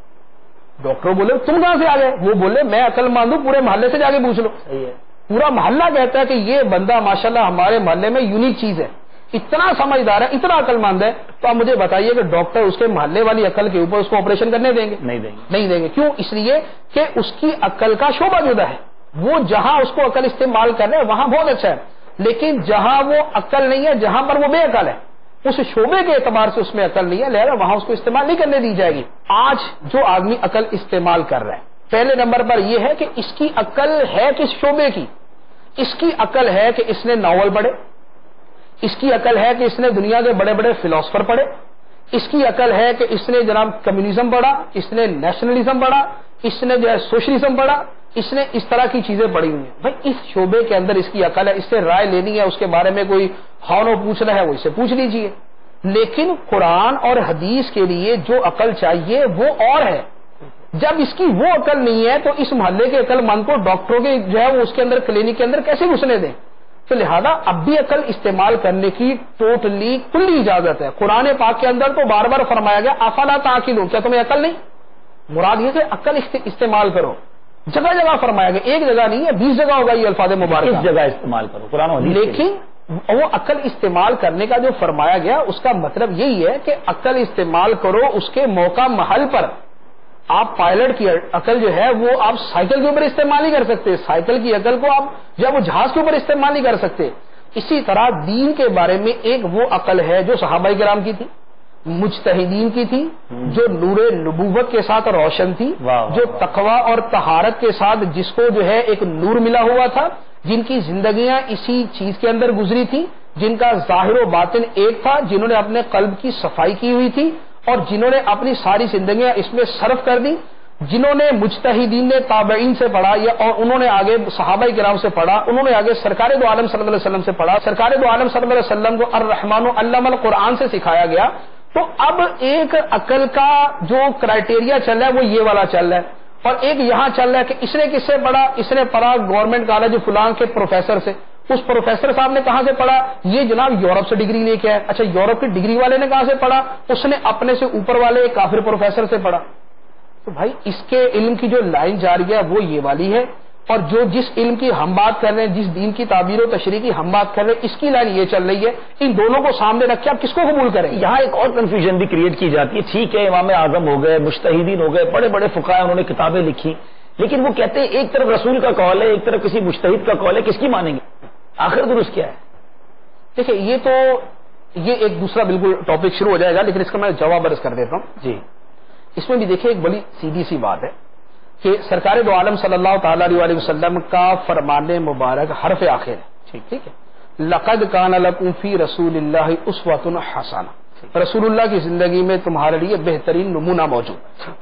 S6: ہے۔ ڈاکٹر بولے تم کہاں سے آ گئے؟ وہ بولے میں عقل مند ہوں، پورے محلے سے جا کے پوچھ لو۔ پورا محلہ کہتا ہے کہ یہ بندہ ماشاءاللہ ہمارے محلے میں یونیک چیز ہے، اتنا سمجھدار ہے، اتنا عقل مند ہے۔ تو آپ مجھے بتائیے کہ ڈاکٹر اس کے محلے والی عقل کے اوپر اس کو آپریشن کرنے دیں گے؟ نہیں دیں گے۔ کیوں؟ اس لیے کہ اس کی عقل کا شعبہ جدا ہے، وہ جہاں اس کو عقل استعمال کر رہے ہیں وہاں بہت اچھا ہے، لیکن جہاں وہ عقل نہیں ہے، جہاں پر وہ بے عقل ہے، اس شعبے کے اعتبار سے اس میں عقل نہیں ہے، لہذا وہاں اس کو استعمال نہیں کرنے دی جائے گی۔ آج جو آدمی عقل استعمال کر رہا ہے، پہلے نمبر پر یہ ہے کہ اس کی عقل ہے کس شعبے کی؟ اس کی عقل ہے کہ اس نے ناول پڑھے، اس کی عقل ہے کہ اس نے دنیا کے بڑے بڑے فلاسفر پڑھے، اس کی عقل ہے کہ اس نے جناب کمیونزم پڑھا، اس نے نیشنلزم پڑھا، اس نے جو ہے سوشلزم پڑھا، اس نے اس طرح کی چیزیں پڑھی ہوئی ہیں۔ بھائی اس شعبے کے اندر اس کی عقل ہے، اس سے رائے لینی ہے، اس کے بارے میں کوئی ہانو پوچھنا ہے وہ اس سے پوچھ لیجئے، لیکن قرآن اور حدیث کے لیے جو عقل چاہیے وہ اور ہے۔ جب اس کی وہ عقل نہیں ہے تو اس محلے کے عقل مند کو ڈاکٹروں کے جو ہے وہ اس کے اندر کلینک کے اندر کیسے گھسنے دیں؟ تو لہذا اب بھی عقل استعمال کرنے کی ٹوٹلی کلی اجازت ہے۔ قرآن پاک کے اندر تو بار بار فرمایا گیا افلا تعقلون، کیا تمہیں عقل نہیں؟ مراد یہ کہ عقل استعمال کرو، جگہ جگہ فرمایا گیا، ایک جگہ نہیں ہے 20 جگہ ہوگا یہ الفاظ مبارک، اس جگہ استعمال کرو قرآن و حدیث۔ لیکن وہ عقل استعمال کرنے کا جو فرمایا گیا اس کا مطلب یہی ہے کہ عقل استعمال کرو اس کے موقع محل پر۔ آپ پائلٹ کی عقل جو ہے وہ آپ سائیکل کے اوپر استعمال نہیں کر سکتے، سائیکل کی عقل کو آپ جو ہے وہ جہاز کے اوپر استعمال نہیں کر سکتے۔ اسی طرح دین کے بارے میں ایک وہ عقل ہے جو صحابہ کرام کی تھی، مجتہدین کی تھی، جو نور نبوت کے ساتھ روشن تھی، جو تقوی اور طہارت کے ساتھ جس کو جو ہے ایک نور ملا ہوا تھا، جن کی زندگیاں اسی چیز کے اندر گزری تھی، جن کا ظاہر و باطن ایک تھا، جنہوں نے اپنے قلب کی صفائی کی ہوئی تھی اور جنہوں نے اپنی ساری زندگیاں اس میں صرف کر دی، جنہوں نے مجتہدین نے تابعین سے پڑھا یا اور انہوں نے آگے صحابہ کرام سے پڑھا، انہوں نے آگے سرکار دو عالم صلی اللہ علیہ وسلم سے پڑھا، سرکار دو عالم صلی اللہ علیہ وسلم کو الرحمن علم القرآن سے سکھایا گیا۔ تو اب ایک عقل کا جو کرائٹیریا چل رہا ہے وہ یہ والا چل رہا ہے، اور ایک یہاں چل رہا ہے کہ اس نے کس سے پڑھا؟ اس نے پڑھا گورنمنٹ کالج فلان کے پروفیسر سے۔ اس پروفیسر صاحب نے کہاں سے پڑھا؟ یہ جناب یورپ سے ڈگری لے کے آئے۔ اچھا یورپ کی ڈگری والے نے کہاں سے پڑھا؟ اس نے اپنے سے اوپر والے کافر پروفیسر سے پڑھا۔ تو بھائی اس کے علم کی جو لائن جاری ہے وہ یہ والی ہے، اور جو جس علم کی ہم بات کر رہے ہیں، جس دین کی تعبیر و تشریح کی ہم بات کر رہے ہیں، اس کی لائن یہ چل رہی ہے۔ ان دونوں کو سامنے رکھ کے آپ کس کو قبول کریں؟
S5: یہاں ایک اور کنفیوژن بھی کریٹ کی جاتی ہے۔ ٹھیک ہے امام اعظم ہو گئے، مجتہدین ہو گئے، بڑے بڑے فقہاء انہوں نے کتابیں لکھی، لیکن وہ کہتے ہیں ایک طرف رسول کا قول ہے، ایک طرف کسی مجتہد کا قول ہے، کس کی مانیں گے؟ آخر درست کیا ہے؟
S6: دیکھیں یہ ایک دوسرا بالکل ٹاپک شروع ہو جائے گا، لیکن اس کا میں جواب عرض کر دیتا ہوں۔
S5: جی
S6: اس میں بھی دیکھیں ایک بڑی سیدھی سی بات ہے کہ سرکار دو عالم صلی اللہ تعالی علیہ وسلم کا فرمان مبارک حرف آخر ہے، ٹھیک ہے، لقد کان لکم فی رسول اللہ اسوۃ حسنہ، رسول اللہ کی زندگی میں تمہارے لیے بہترین نمونہ موجود ہے۔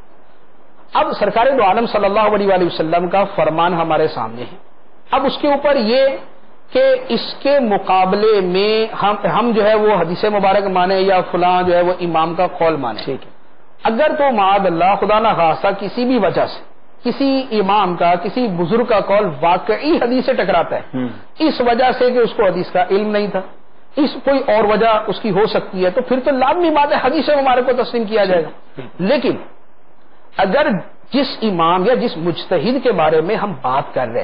S6: اب سرکار دو عالم صلی اللہ علیہ وسلم کا فرمان ہمارے سامنے ہے، اب اس کے اوپر یہ کہ اس کے مقابلے میں ہم جو ہے وہ حدیث مبارک مانے یا فلاں جو ہے وہ امام کا قول مانے، ٹھیک ہے، اگر تو معاذ اللہ خدا نہ خواستہ کسی بھی وجہ سے کسی امام کا کسی بزرگ کا قول واقعی حدیث سے ٹکراتا ہے، اس وجہ سے کہ اس کو حدیث کا علم نہیں تھا، اس کوئی اور وجہ اس کی ہو سکتی ہے، تو پھر تو لازمی بات ہے حدیث مبارک کو تسلیم کیا جائے گا۔ لیکن اگر جس امام یا جس مجتہد کے بارے میں ہم بات کر رہے ہیں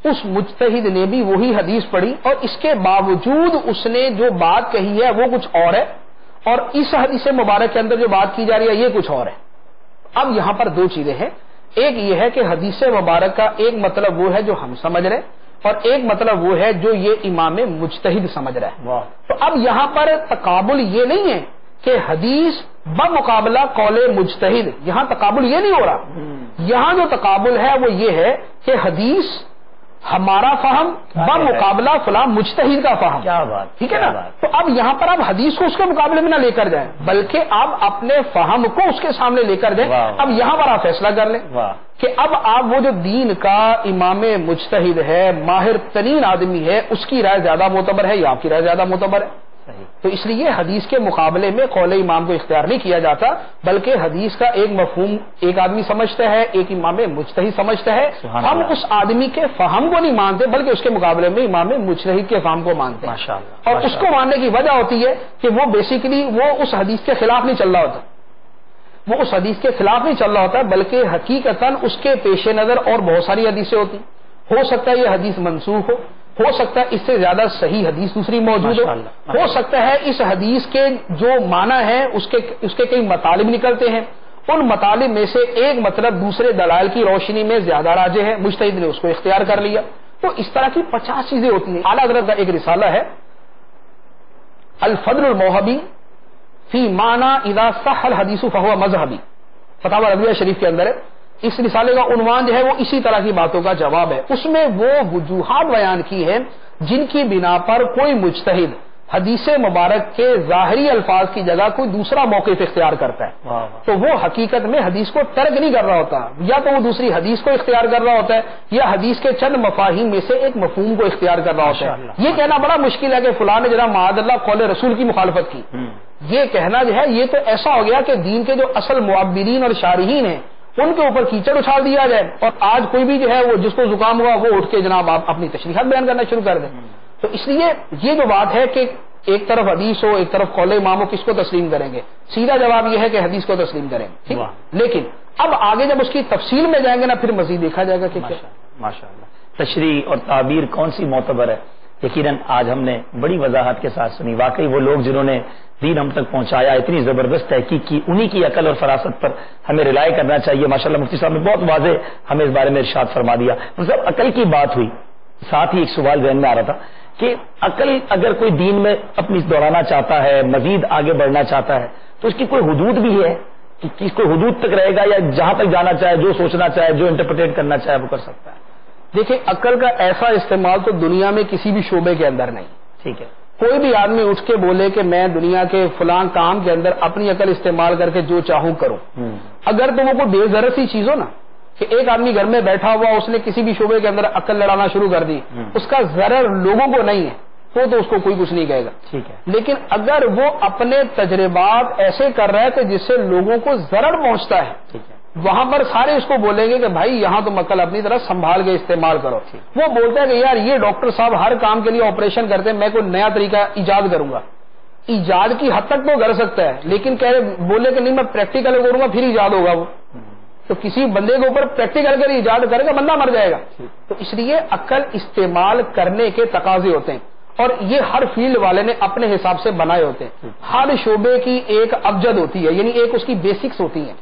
S6: اس مجتہد نے بھی وہی حدیث پڑھی اور اس کے باوجود اس نے جو بات کہی ہے وہ کچھ اور ہے، اور اس حدیث مبارک کے اندر جو بات کی جا رہی ہے یہ کچھ اور ہے۔ اب یہاں پر دو چیزیں ہیں، ایک یہ ہے کہ حدیث مبارک کا ایک مطلب وہ ہے جو ہم سمجھ رہے اور ایک مطلب وہ ہے جو یہ امام مجتہد سمجھ رہا ہے۔ تو اب یہاں پر تقابل یہ نہیں ہے کہ حدیث بمقابلہ قول مجتہد، یہاں تقابل یہ نہیں ہو رہا، یہاں جو تقابل ہے وہ یہ ہے کہ حدیث ہمارا فہم بمقابلہ فلاں مجتہد کا فہم،
S5: کیا بات،
S6: ٹھیک ہے نا؟ تو اب یہاں پر آپ حدیث کو اس کے مقابلے میں نہ لے کر جائیں بلکہ آپ اپنے فہم کو اس کے سامنے لے کر جائیں۔ اب یہاں پر آپ فیصلہ کر لیں کہ اب آپ وہ جو دین کا امام مجتہد ہے، ماہر ترین آدمی ہے، اس کی رائے زیادہ معتبر ہے یا آپ کی رائے زیادہ معتبر ہے؟ تو اس لیے حدیث کے مقابلے میں قول امام کو اختیار نہیں کیا جاتا، بلکہ حدیث کا ایک مفہوم ایک آدمی سمجھتا ہے، ایک امام مجتہد سمجھتا ہے، ہم اس آدمی کے فہم کو نہیں مانتے بلکہ اس کے مقابلے میں امام مجتہد کے فہم کو مانتے ہیں، اور اس کو ماننے کی وجہ ہوتی ہے کہ وہ بیسیکلی وہ اس حدیث کے خلاف نہیں چل رہا ہوتا، وہ اس حدیث کے خلاف نہیں چل رہا ہوتا بلکہ حقیقتاً اس کے پیش نظر اور بہت ساری حدیثیں ہوتی، ہو سکتا ہے یہ حدیث منسوخ ہو سکتا ہے اس سے زیادہ صحیح حدیث دوسری موجود ہو سکتا ہے اس حدیث کے جو معنی ہے اس کے کئی مطالب نکلتے ہیں، ان مطالب میں سے ایک مطلب دوسرے دلائل کی روشنی میں زیادہ راجح ہے، مجتہد نے اس کو اختیار کر لیا۔ تو اس طرح کی 50 چیزیں ہوتی ہیں۔ اعلیٰ حضرت کا ایک رسالہ ہے الفضل الموہبی فی معنی اذا صح الحدیث فہو مذہبی، فتاوی رضویہ شریف کے اندر ہے۔ اس رسالے کا عنوان جو ہے وہ اسی طرح کی باتوں کا جواب ہے۔ اس میں وہ وجوہات بیان کی ہیں جن کی بنا پر کوئی مجتہد حدیث مبارک کے ظاہری الفاظ کی جگہ کوئی دوسرا موقف اختیار کرتا ہے تو وہ حقیقت میں حدیث کو ترک نہیں کر رہا ہوتا، یا تو وہ دوسری حدیث کو اختیار کر رہا ہوتا ہے یا حدیث کے چند مفاہیم میں سے ایک مفہوم کو اختیار کر رہا ہوتا ہے۔ یہ کہنا بڑا مشکل ہے کہ فلاں نے جناب معاذ اللہ قول رسول کی مخالفت کی، یہ کہنا جو ہے یہ تو ایسا ہو گیا کہ دین کے جو اصل معبرین اور شارحین ہیں ان کے اوپر کیچڑ اچھال دیا جائے اور آج کوئی بھی جو ہے وہ جس کو زکام ہوا وہ اٹھ کے جناب آپ اپنی تشریحات بیان کرنا شروع کر دیں۔ تو اس لیے یہ جو بات ہے کہ ایک طرف حدیث ہو ایک طرف قول امام ہو، کس کو تسلیم کریں گے؟ سیدھا جواب یہ ہے کہ حدیث کو تسلیم کریں گے، ٹھیک؟ لیکن اب آگے جب اس کی تفصیل میں جائیں گے نا پھر مزید دیکھا جائے گا کہ
S5: ماشاءاللہ تشریح اور تعبیر کون سی معتبر ہے۔ یقیناً آج ہم نے بڑی وضاحت کے ساتھ سنی، واقعی وہ لوگ جنہوں نے دین ہم تک پہنچایا، اتنی زبردست تحقیق کی، انہی کی عقل اور فراست پر ہمیں رلائے کرنا چاہیے۔ ماشاءاللہ مفتی صاحب نے بہت واضح ہمیں اس بارے میں ارشاد فرما دیا۔ مطلب عقل کی بات ہوئی، ساتھ ہی ایک سوال ذہن میں آ رہا تھا کہ عقل اگر کوئی دین میں اپنی دوڑانا چاہتا ہے، مزید آگے بڑھنا چاہتا ہے تو اس کی کوئی حدود بھی ہے کہ اس کو حدود تک رہے گا یا جہاں تک جانا چاہے، جو سوچنا چاہے، جو انٹرپریٹ کرنا چاہے وہ کر سکتا ہے؟
S6: دیکھیں عقل کا ایسا استعمال تو دنیا میں کسی بھی شعبے کے اندر نہیں،
S5: ٹھیک ہے؟
S6: کوئی بھی آدمی اٹھ کے بولے کہ میں دنیا کے فلاں کام کے اندر اپنی عقل استعمال کر کے جو چاہوں کروں، اگر تو وہ کوئی بے ضرر سی چیز ہو نا کہ ایک آدمی گھر میں بیٹھا ہوا اس نے کسی بھی شعبے کے اندر عقل لڑانا شروع کر دی، اس کا ضرر لوگوں کو نہیں ہے تو اس کو کوئی کچھ نہیں کہے گا، ٹھیک ہے؟ لیکن اگر وہ اپنے تجربات ایسے کر رہا ہے کہ جس سے لوگوں کو ضرر پہنچتا ہے، وہاں پر سارے اس کو بولیں گے کہ بھائی یہاں تم عقل اپنی طرح سنبھال کے استعمال کرو۔ وہ بولتا ہے کہ یار یہ ڈاکٹر صاحب ہر کام کے لیے آپریشن کرتے ہیں، میں کوئی نیا طریقہ ایجاد کروں گا۔ ایجاد کی حد تک تو کر سکتا ہے لیکن بولے کہ نہیں میں پریکٹیکل کروں گا پھر ایجاد ہوگا، وہ تو کسی بندے کے اوپر پریکٹیکل کر ایجاد کرے گا بندہ مر جائے گا۔ تو اس لیے عقل استعمال کرنے کے تقاضے ہوتے ہیں اور یہ ہر فیلڈ والے نے اپنے حساب سے بنائے ہوتے ہیں۔ ہر شعبے کی ایک ابجد ہوتی ہے، یعنی ایک اس کی بیسکس ہوتی ہیں۔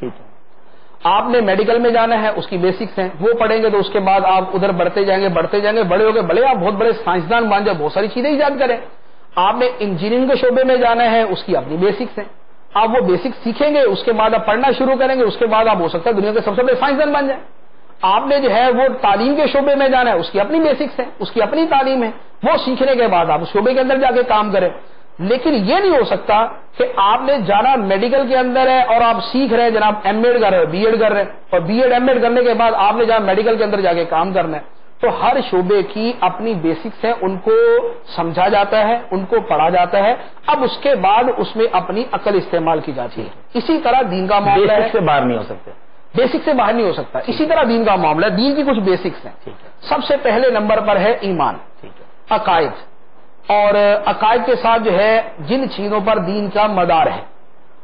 S6: آپ نے میڈیکل میں جانا ہے اس کی بیسکس ہیں، وہ پڑھیں گے تو اس کے بعد آپ ادھر بڑھتے جائیں گے بڑے ہو گے، بھلے آپ بہت بڑے سائنسدان بن جائیں، بہت ساری چیزیں ایجاد کریں۔ آپ نے انجینئرنگ کے شعبے میں جانا ہے اس کی اپنی بیسکس ہیں، آپ وہ بیسکس سیکھیں گے اس کے بعد آپ پڑھنا شروع کریں گے، اس کے بعد آپ ہو سکتا ہے دنیا کے سب سے بڑے سائنسدان بن جائیں۔ آپ نے جو ہے وہ تعلیم کے شعبے میں جانا ہے اس کی اپنی بیسکس ہے، اس کی اپنی تعلیم ہے، وہ سیکھنے کے بعد آپ اس شعبے کے اندر جا کے کام کریں۔ لیکن یہ نہیں ہو سکتا کہ آپ نے جانا میڈیکل کے اندر ہے اور آپ سیکھ رہے ہیں جناب ایم ایڈ کر رہے ہیں، بی ایڈ کر رہے ہیں، اور بی ایڈ ایم ایڈ کرنے کے بعد آپ نے جہاں میڈیکل کے اندر جا کے کام کرنا ہے۔ تو ہر شعبے کی اپنی بیسکس ہیں، ان کو سمجھا جاتا ہے، ان کو پڑھا جاتا ہے، اب اس کے بعد اس میں اپنی عقل استعمال کی جاتی ہے۔ اسی طرح دین کا معاملہ ہے،
S5: سے باہر نہیں ہو سکتے،
S6: بیسک سے باہر نہیں ہو سکتا۔ اسی طرح دین کا معاملہ ہے، دین کی کچھ بیسکس ہیں۔ سب سے پہلے نمبر پر ہے ایمان، عقائد، اور عقائد کے ساتھ جو ہے جن چیزوں پر دین کا مدار ہے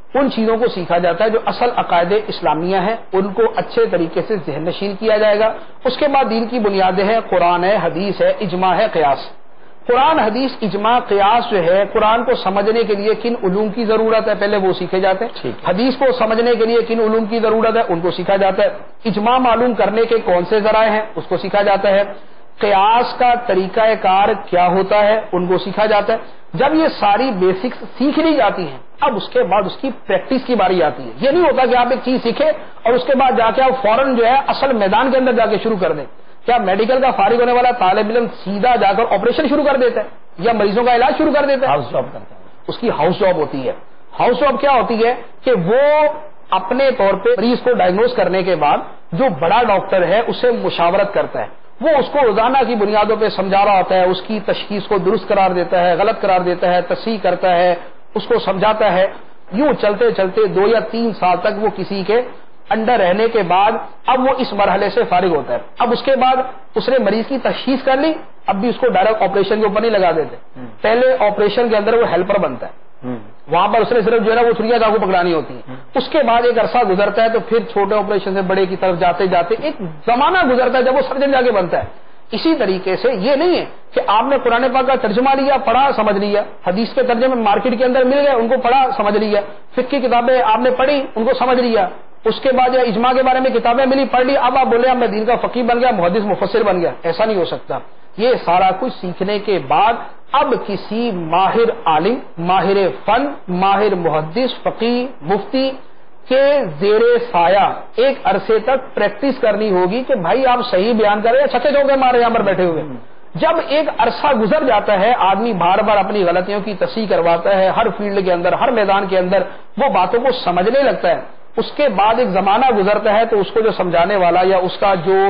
S6: ان چیزوں کو سیکھا جاتا ہے جو اصل عقائد اسلامیہ ہیں، ان کو اچھے طریقے سے ذہن نشین کیا جائے گا۔ اس کے بعد دین کی بنیادیں ہیں، قرآن ہے، حدیث ہے، اجماع ہے، قیاس۔ قرآن، حدیث، اجماع، قیاس جو ہے، قرآن کو سمجھنے کے لیے کن علوم کی ضرورت ہے پہلے وہ سیکھے جاتے ہیں، حدیث کو سمجھنے کے لیے کن علوم کی ضرورت ہے ان کو سیکھا جاتا ہے، اجماع معلوم کرنے کے کون سے ذرائع ہیں اس کو سیکھا جاتا ہے، قیاس کا طریقہ کار کیا ہوتا ہے ان کو سیکھا جاتا ہے۔ جب یہ ساری بیسکس سیکھ لی جاتی ہیں اب اس کے بعد اس کی پریکٹس کی باری آتی ہے۔ یہ نہیں ہوتا کہ آپ ایک چیز سیکھیں اور اس کے بعد جا کے آپ فوراً جو ہے اصل میدان کے اندر جا کے شروع کر دیں۔ کیا میڈیکل کا فارغ ہونے والا طالب علم سیدھا جا کر آپریشن شروع کر دیتا ہے یا مریضوں کا علاج شروع کر دیتا ہے؟ ہاؤس جاب کرتا ہے، اس کی ہاؤس جاب ہوتی ہے۔ ہاؤس جاب کیا ہوتی ہے کہ وہ اپنے طور پہ مریض کو ڈائگنوز کرنے کے بعد جو بڑا ڈاکٹر ہے اسے مشاورت کرتا ہے، وہ اس کو روزانہ کی بنیادوں پہ سمجھا رہا ہوتا ہے، اس کی تشخیص کو درست قرار دیتا ہے، غلط قرار دیتا ہے، تصحیح کرتا ہے، اس کو سمجھاتا ہے۔ یوں چلتے چلتے 2 یا 3 سال تک وہ کسی کے انڈر رہنے کے بعد اب وہ اس مرحلے سے فارغ ہوتا ہے۔ اب اس کے بعد اس نے مریض کی تشخیص کر لی، اب بھی اس کو ڈائریکٹ آپریشن کے اوپر نہیں لگا دیتے، پہلے آپریشن کے اندر وہ ہیلپر بنتا ہے، وہاں پر اس نے صرف جو ہے نا وہ چھریاں چاقو پکڑانی ہوتی ہے۔ اس کے بعد ایک عرصہ گزرتا ہے تو پھر چھوٹے آپریشن سے بڑے کی طرف جاتے جاتے ایک زمانہ گزرتا ہے جب وہ سرجن جا کے بنتا ہے۔ اسی طریقے سے یہ نہیں ہے کہ آپ نے قرآن پاک کا ترجمہ لیا، پڑھا، سمجھ لیا، حدیث کے ترجمے مارکیٹ کے اندر مل گئے، ان کو پڑھا، سمجھ لیا، فقہ کی کتابیں آپ نے پڑھی، ان کو سمجھ لیا، اس کے بعد اجماع کے بارے میں کتابیں ملی، پڑھ لی، اب آپ بولے اب میں دین کا فقیہ بن گیا، محدث مفسر بن گیا، ایسا نہیں ہو سکتا۔ یہ سارا کچھ سیکھنے کے بعد اب کسی ماہر عالم، ماہر فن، ماہر محدث، فقیہ، مفتی کے زیر سایہ ایک عرصے تک پریکٹس کرنی ہوگی کہ بھائی آپ صحیح بیان کریں یا چھکے چوکے مارے یہاں پر بیٹھے ہوئے۔ جب ایک عرصہ گزر جاتا ہے آدمی بار بار اپنی غلطیوں کی تصحیح کرواتا ہے، ہر فیلڈ کے اندر، ہر میدان کے اندر وہ باتوں کو سمجھنے لگتا ہے، اس کے بعد ایک زمانہ گزرتا ہے تو اس کو جو سمجھانے والا یا اس کا جو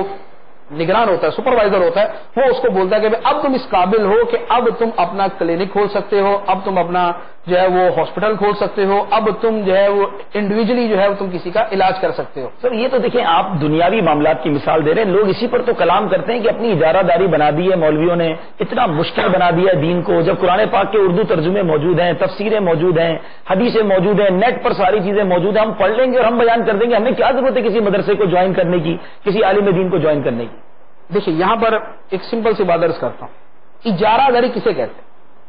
S6: نگران ہوتا ہے، سپروائزر ہوتا ہے، وہ اس کو بولتا ہے کہ اب تم اس قابل ہو کہ اب تم اپنا کلینک کھول سکتے ہو، اب تم اپنا جو ہے وہ ہاسپٹل کھول سکتے ہو، اب تم جو ہے وہ انڈیویجلی جو ہے تم کسی کا علاج کر سکتے ہو۔
S5: سر یہ تو دیکھیں آپ دنیاوی معاملات کی مثال دے رہے ہیں، لوگ اسی پر تو کلام کرتے ہیں کہ اپنی اجارہ داری بنا دی ہے مولویوں نے، اتنا مشکل بنا دیا ہے دین کو، جب قرآن پاک کے اردو ترجمے موجود ہیں، تفسیریں موجود ہیں، حدیثیں موجود ہیں، نیٹ پر ساری چیزیں موجود ہیں، ہم پڑھ لیں گے اور ہم بیان کر دیں گے، ہمیں کیا ضرورت ہے کسی مدرسے کو جوائن کرنے کی، کسی عالم دین کو جوائن کرنے کی؟
S6: دیکھیے یہاں پر ایک سمپل سی بات عرض کرتا ہوں، اجارہ داری کسے کہتے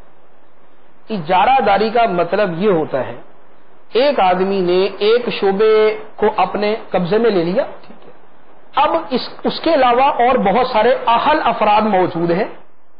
S6: ہیں؟ اجارہ داری کا مطلب یہ ہوتا ہے ایک آدمی نے ایک شعبے کو اپنے قبضے میں لے لیا، اب اس کے علاوہ اور بہت سارے اہل افراد موجود ہیں،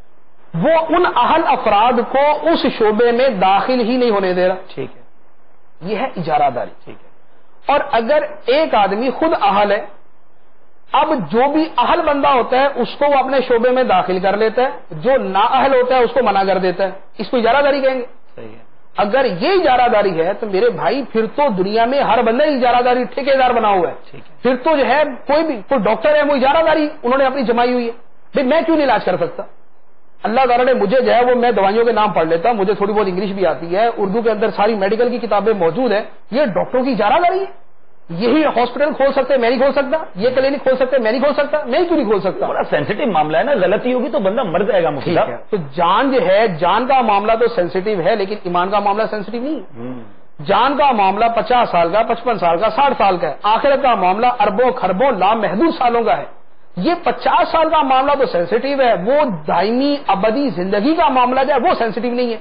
S6: وہ ان اہل افراد کو اس شعبے میں داخل ہی نہیں ہونے دے رہا، ٹھیک ہے، یہ ہے اجارہ داری، ٹھیک ہے۔ اور اگر ایک آدمی خود اہل ہے، اب جو بھی اہل بندہ ہوتا ہے اس کو وہ اپنے شعبے میں داخل کر لیتا ہے، جو نا اہل ہوتا ہے اس کو منع کر دیتا ہے، اس کو اجارہ داری کہیں گے۔ صحیح ہے۔ اگر یہ اجارہ داری ہے تو میرے بھائی پھر تو دنیا میں ہر بندہ اجارہ داری ٹھیکیدار بنا ہوا ہے، پھر تو جو ہے کوئی ڈاکٹر ہے وہ اجارہ داری انہوں نے اپنی جمائی ہوئی ہے، بھائی میں کیوں نہیں علاج کر سکتا؟ اللہ تعالیٰ نے مجھے جو ہے وہ میں دوائیوں کے نام پڑھ لیتا ہوں، مجھے تھوڑی بہت انگلش بھی آتی ہے، اردو کے اندر ساری میڈیکل کی کتابیں موجود ہیں، یہ ڈاکٹروں کی اجارہ داری ہے؟ یہی ہاسپٹل کھول سکتے میں نہیں کھول سکتا، یہ کلینک کھول سکتے میں نہیں کھول سکتا، میں کیوں نہیں کھول سکتا؟
S5: بڑا سینسیٹیو معاملہ ہے نا، غلطی ہوگی تو بندہ مر جائے گا مفتی صاحب۔
S6: تو جان جو ہے، جان کا معاملہ تو سینسیٹیو ہے لیکن ایمان کا معاملہ سینسیٹیو نہیں ہے۔ جان کا معاملہ 50 سال کا، 55 سال کا، 60 سال کا ہے، آخرت کا معاملہ اربوں خربوں لامحدود سالوں کا ہے۔ یہ 50 سال کا معاملہ تو سینسیٹیو ہے، وہ دائمی ابدی زندگی کا معاملہ جو ہے وہ سینسیٹیو نہیں ہے۔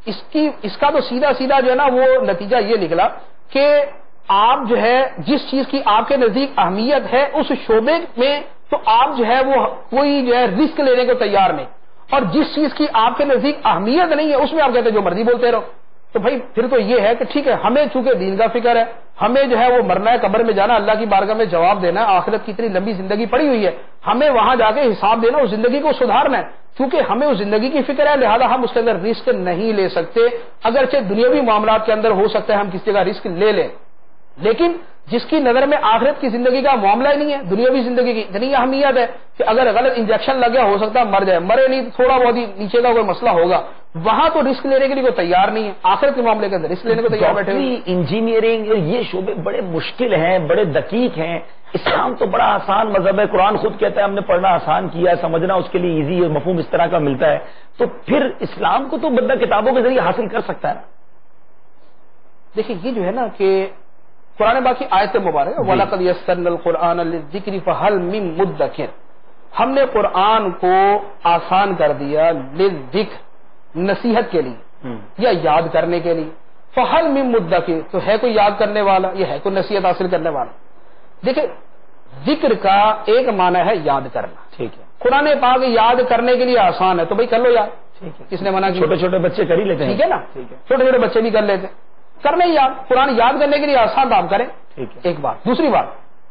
S6: اس کا تو سیدھا سیدھا جو ہے نا وہ نتیجہ یہ نکلا کہ آپ جو ہے جس چیز کی آپ کے نزدیک اہمیت ہے اس شعبے میں تو آپ جو ہے وہ کوئی جو ہے رسک لینے کو تیار نہیں، اور جس چیز کی آپ کے نزدیک اہمیت نہیں ہے اس میں آپ کہتے ہیں جو مرضی بولتے رہو۔ تو بھائی پھر تو یہ ہے کہ ٹھیک ہے، ہمیں چونکہ دین کا فکر ہے، ہمیں جو ہے وہ مرنا ہے، قبر میں جانا، اللہ کی بارگاہ میں جواب دینا ہے، آخرت کی اتنی لمبی زندگی پڑی ہوئی ہے، ہمیں وہاں جا کے حساب دینا، اس زندگی کو سدھارنا ہے، چونکہ ہمیں اس زندگی کی فکر ہے لہذا ہم اس کے اندر رسک نہیں لے سکتے، اگرچہ دنیاوی معاملات کے اندر ہو سکتا ہے ہم کسی جگہ رسک لے لیں، لیکن جس کی نظر میں آخرت کی زندگی کا معاملہ ہی نہیں ہے، دنیاوی زندگی کی اتنی اہمیت ہے کہ اگر غلط انجیکشن لگ گیا ہو سکتا ہے مر جائے، مرے نہیں تھوڑا بہت ہی نیچے کا کوئی مسئلہ ہوگا، وہاں تو رسک لینے کے لیے کوئی تیار نہیں ہے، آخرت کے معاملے کے اندر رسک لینے کو تیار بیٹھے ہوئے۔
S5: انجینئرنگ یہ شعبے بڑے مشکل ہیں، بڑے دقیق ہیں، اسلام تو بڑا آسان مذہب ہے، قرآن خود کہتا ہے ہم نے پڑھنا آسان کیا ہے، سمجھنا اس کے لیے ایزی اور مفہوم اس طرح کا ملتا ہے، تو پھر اسلام کو تو بندہ کتابوں کے ذریعے حاصل کر سکتا ہے نا۔
S6: دیکھیں یہ جو ہے نا کہ قرآن پاک کی آیت مبارک وَلَقَدْ يَسَّرْنَا الْقُرْآنَ لِلذِّكْرِ فَهَلْ مِن مُدَّكِرٍ، ہم نے قرآن کو آسان کر دیا للذکر، نصیحت کے لیے یا یاد کرنے کے لیے، فَهَلْ مِن مُدَّكِرٍ، تو ہے کوئی یاد کرنے والا، یہ ہے کوئی نصیحت حاصل کرنے والا۔ دیکھیں ذکر کا ایک معنی ہے یاد کرنا، ٹھیک ہے، قرآن پاک یاد کرنے کے لیے آسان ہے تو بھائی کر لو یاد، ٹھیک ہے، کس نے منع کیا؟
S5: چھوٹے چھوٹے بچے کر ہی لیتے ہیں،
S6: ٹھیک ہے نا، چھوٹے چھوٹے بچے بھی کر لیتے ہیں، کرنے یاد، قرآن یاد کرنے کے لیے آسان تو آپ کریں، ٹھیک ہے، ایک بات۔ دوسری بات،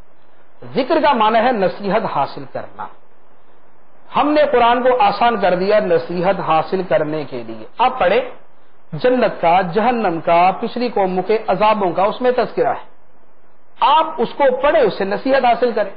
S6: ذکر کا معنی ہے نصیحت حاصل کرنا، ہم نے قرآن کو آسان کر دیا نصیحت حاصل کرنے کے لیے۔ آپ پڑھیں جنت کا، جہنم کا، پچھلی قوموں کے عذابوں کا، اس میں تذکرہ ہے، آپ اس کو پڑھیں، اس سے نصیحت حاصل کریں۔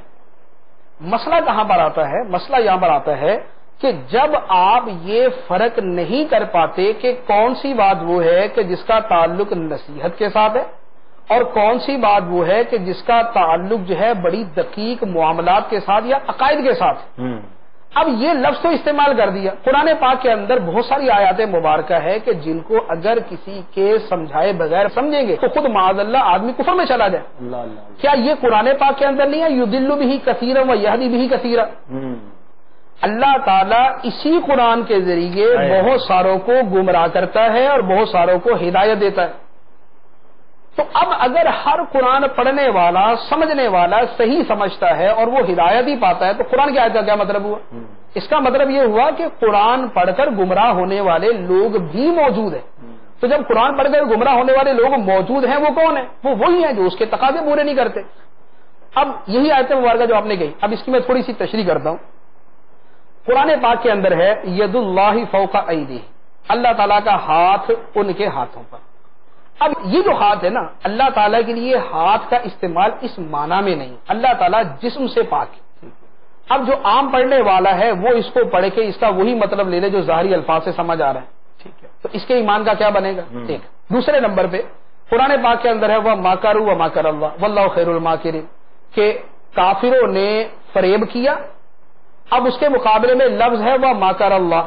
S6: مسئلہ کہاں پر آتا ہے؟ مسئلہ یہاں پر آتا ہے کہ جب آپ یہ فرق نہیں کر پاتے کہ کون سی بات وہ ہے کہ جس کا تعلق نصیحت کے ساتھ ہے اور کون سی بات وہ ہے کہ جس کا تعلق جو ہے بڑی دقیق معاملات کے ساتھ یا عقائد کے ساتھ، اب یہ لفظ تو استعمال کر دیا۔ قرآن پاک کے اندر بہت ساری آیات مبارکہ ہے کہ جن کو اگر کسی کے سمجھائے بغیر سمجھیں گے تو خود معاذ اللہ آدمی کفر میں چلا جائے۔ کیا یہ قرآن پاک کے اندر نہیں ہے یضل بہ کثیرا و یہدی بہ کثیرا؟ اللہ تعالیٰ اسی قرآن کے ذریعے بہت ساروں کو گمراہ کرتا ہے اور بہت ساروں کو ہدایت دیتا ہے۔ تو اب اگر ہر قرآن پڑھنے والا سمجھنے والا صحیح سمجھتا ہے اور وہ ہدایت ہی پاتا ہے تو قرآن کی آیت کا کیا مطلب ہوا؟ اس کا مطلب یہ ہوا کہ قرآن پڑھ کر گمراہ ہونے والے لوگ بھی موجود ہیں۔ تو جب قرآن پڑھ کر گمراہ ہونے والے لوگ موجود ہیں وہ کون ہیں؟ وہ وہی ہیں جو اس کے تقاضے پورے نہیں کرتے۔ اب یہی آیت مبارکہ جو آپ نے کہی، اب اس کی میں تھوڑی سی تشریح کرتا ہوں۔ قرآن پاک کے اندر ہے ید اللہ فوق ایدیہ، اللہ تعالیٰ کا ہاتھ ان کے ہاتھوں پر۔ اب یہ جو ہاتھ ہے نا، اللہ تعالیٰ کے لیے ہاتھ کا استعمال اس معنی میں نہیں، اللہ تعالیٰ جسم سے پاک ہے۔ اب جو عام پڑھنے والا ہے وہ اس کو پڑھ کے اس کا وہی مطلب لے لے جو ظاہری الفاظ سے سمجھ آ رہا ہے، ٹھیک ہے، تو اس کے ایمان کا کیا بنے گا؟ ایک۔ دوسرے نمبر پہ قرآن پاک کے اندر ہے وہ ماکروا ومکر اللہ واللہ خیر الماکرین، کہ کافروں نے فریب کیا، اب اس کے مقابلے میں لفظ ہے وہ ماکر اللہ،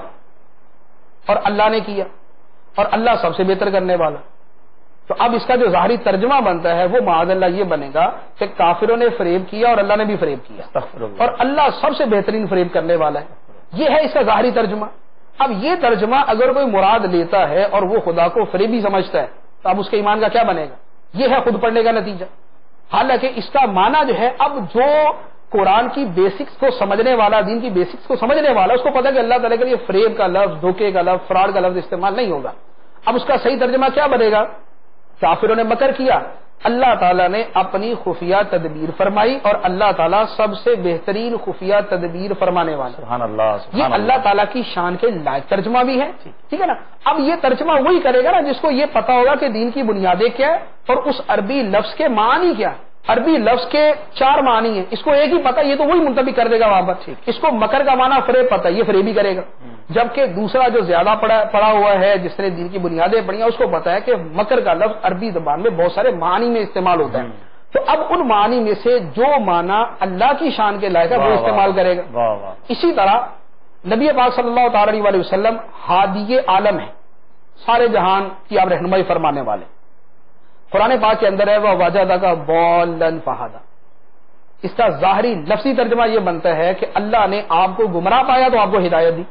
S6: اور اللہ نے کیا، اور اللہ سب سے بہتر کرنے والا۔ تو اب اس کا جو ظاہری ترجمہ بنتا ہے وہ معاذ اللہ یہ بنے گا کہ کافروں نے فریب کیا اور اللہ نے بھی فریب کیا، اور اللہ سب سے بہترین فریب کرنے والا ہے، یہ ہے اس کا ظاہری ترجمہ۔ اب یہ ترجمہ اگر کوئی مراد لیتا ہے اور وہ خدا کو فریبی سمجھتا ہے تو اب اس کے ایمان کا کیا بنے گا؟ یہ ہے خود پڑھنے کا نتیجہ۔ حالانکہ اس کا معنی جو ہے، اب جو قرآن کی بیسکس کو سمجھنے والا، دین کی بیسکس کو سمجھنے والا، اس کو پتہ کہ اللہ تعالیٰ کے لیے فریب کا لفظ، دھوکے کا لفظ، فراڈ کا لفظ استعمال نہیں ہوگا۔ اب اس کا صحیح ترجمہ کیا بنے گا؟ کافروں نے مکر کیا، اللہ تعالیٰ نے اپنی خفیہ تدبیر فرمائی، اور اللہ تعالیٰ سب سے بہترین خفیہ تدبیر فرمانے والا۔
S5: سبحان اللہ،
S6: یہ اللہ تعالیٰ کی شان کے لائق ترجمہ بھی ہے، ٹھیک ہے نا۔ اب یہ ترجمہ وہی کرے گا نا جس کو یہ پتا ہوگا کہ دین کی بنیادیں کیا ہے اور اس عربی لفظ کے معنی کیا ہے۔ عربی لفظ کے 4 معنی ہیں، اس کو ایک ہی پتا، یہ تو وہی منتبی کر دے گا وہاں پر۔ اس کو مکر کا معنی فریب پتا، یہ فریبی کرے گا، جبکہ دوسرا جو زیادہ پڑھا ہوا ہے جس نے دین کی بنیادیں پڑھی ہیں اس کو پتا ہے کہ مکر کا لفظ عربی زبان میں بہت سارے معنی میں استعمال ہوتا ہے۔ تو اب ان معنی میں سے جو معنی اللہ کی شان کے لائق ہے وہ استعمال کرے گا۔ اسی طرح نبی پاک صلی اللہ تعالی علیہ وسلم ہادی عالم ہے، سارے جہان کی آپ رہنمائی فرمانے والے۔ قرآن پاک کے اندر ہے وہ وجدک ضالا فہدی، اس کا ظاہری لفظی ترجمہ یہ بنتا ہے کہ اللہ نے آپ کو گمراہ پایا تو آپ کو ہدایت دی۔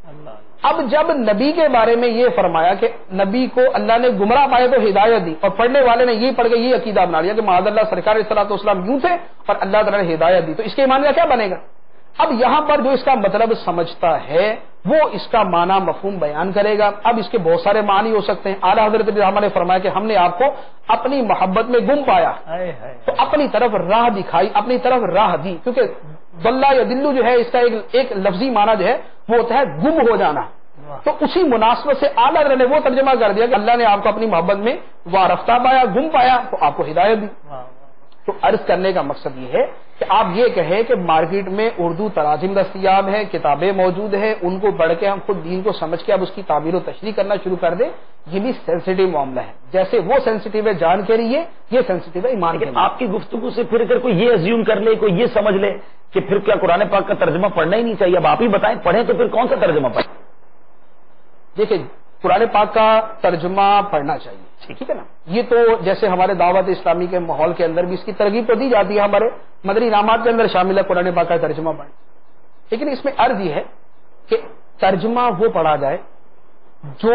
S6: اب جب نبی کے بارے میں یہ فرمایا کہ نبی کو اللہ نے گمراہ پایا تو ہدایت دی، اور پڑھنے والے نے یہ پڑھ کے یہ عقیدہ بنا لیا کہ معاذ اللہ سرکار علیہ الصلوۃ والسلام یوں تھے اور اللہ تعالیٰ نے ہدایت دی، تو اس کے ایمان کا کیا بنے گا؟ اب یہاں پر جو اس کا مطلب سمجھتا ہے وہ اس کا معنی مفہوم بیان کرے گا۔ اب اس کے بہت سارے معنی ہو سکتے ہیں۔ اعلیٰ حضرت رحمہ نے فرمایا کہ ہم نے آپ کو اپنی محبت میں گم پایا تو اپنی طرف راہ دکھائی، اپنی طرف راہ دی، کیونکہ ضلع یا دلو جو ہے اس کا ایک لفظی معنی جو ہے وہ ہوتا ہے گم ہو جانا، تو اسی مناسبت سے اعلیٰ حضرت نے وہ ترجمہ کر دیا کہ اللہ نے آپ کو اپنی محبت میں وارفتہ پایا، گم پایا تو آپ کو ہدایت دی۔ تو عرض کرنے کا مقصد یہ ہے کہ آپ یہ کہیں کہ مارکیٹ میں اردو تراجم دستیاب ہے، کتابیں موجود ہیں، ان کو پڑھ کے ہم خود دین کو سمجھ کے اب اس کی تعبیر و تشریح کرنا شروع کر دیں، یہ بھی سینسیٹیو معاملہ ہے۔ جیسے وہ سینسیٹیو ہے جان کے لیے، یہ سینسیٹیو ہے ایمان کے لیے۔
S5: آپ کی گفتگو سے پھر اگر کوئی یہ ازیوم کر لے، کوئی یہ سمجھ لے کہ پھر کیا قرآن پاک کا ترجمہ پڑھنا ہی نہیں چاہیے، اب آپ ہی بتائیں پڑھیں تو پھر کون سا ترجمہ پڑھیں؟
S6: دیکھیں قرآن پاک کا ترجمہ پڑھنا چاہیے، ٹھیک ہے نا. یہ تو جیسے ہمارے دعوت اسلامی کے ماحول کے اندر بھی اس کی ترغیب تو دی جاتی ہے، ہمارے مدنی انعامات کے اندر شامل ہے قرآن پاک کا ترجمہ پڑھیں، لیکن اس میں عرض یہ ہے کہ ترجمہ وہ پڑھا جائے جو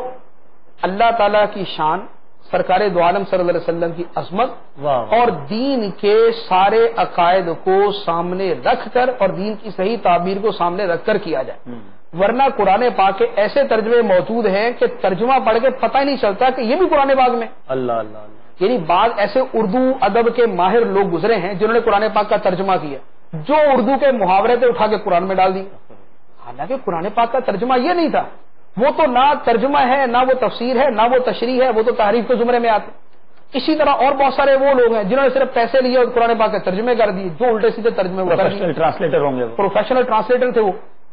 S6: اللہ تعالی کی شان، سرکار دو عالم صلی اللہ علیہ وسلم کی عظمت اور دین کے سارے عقائد کو سامنے رکھ کر اور دین کی صحیح تعبیر کو سامنے رکھ کر کیا جائے. ورنہ قرآن پاک کے ایسے ترجمے موجود ہیں کہ ترجمہ پڑھ کے پتہ ہی نہیں چلتا کہ یہ بھی قرآن پاک میں.
S5: اللہ اللہ اللہ.
S6: یعنی بعض ایسے اردو ادب کے ماہر لوگ گزرے ہیں جنہوں نے قرآن پاک کا ترجمہ کیا، جو اردو کے محاورے تھے اٹھا کے قرآن میں ڈال دی، حالانکہ قرآن پاک کا ترجمہ یہ نہیں تھا. وہ تو نہ ترجمہ ہے، نہ وہ تفسیر ہے، نہ وہ تشریح ہے، وہ تو تحریف کے زمرے میں آتے. اسی طرح اور بہت سارے وہ لوگ ہیں جنہوں نے صرف پیسے لیے اور قرآن پاک کے ترجمے کر دیے، جو الٹے سیدھے ترجمے
S5: پروفیشنل ٹرانسلیٹر ہوں گے،
S6: پروفیشنل ٹرانسلیٹر تھے وہ.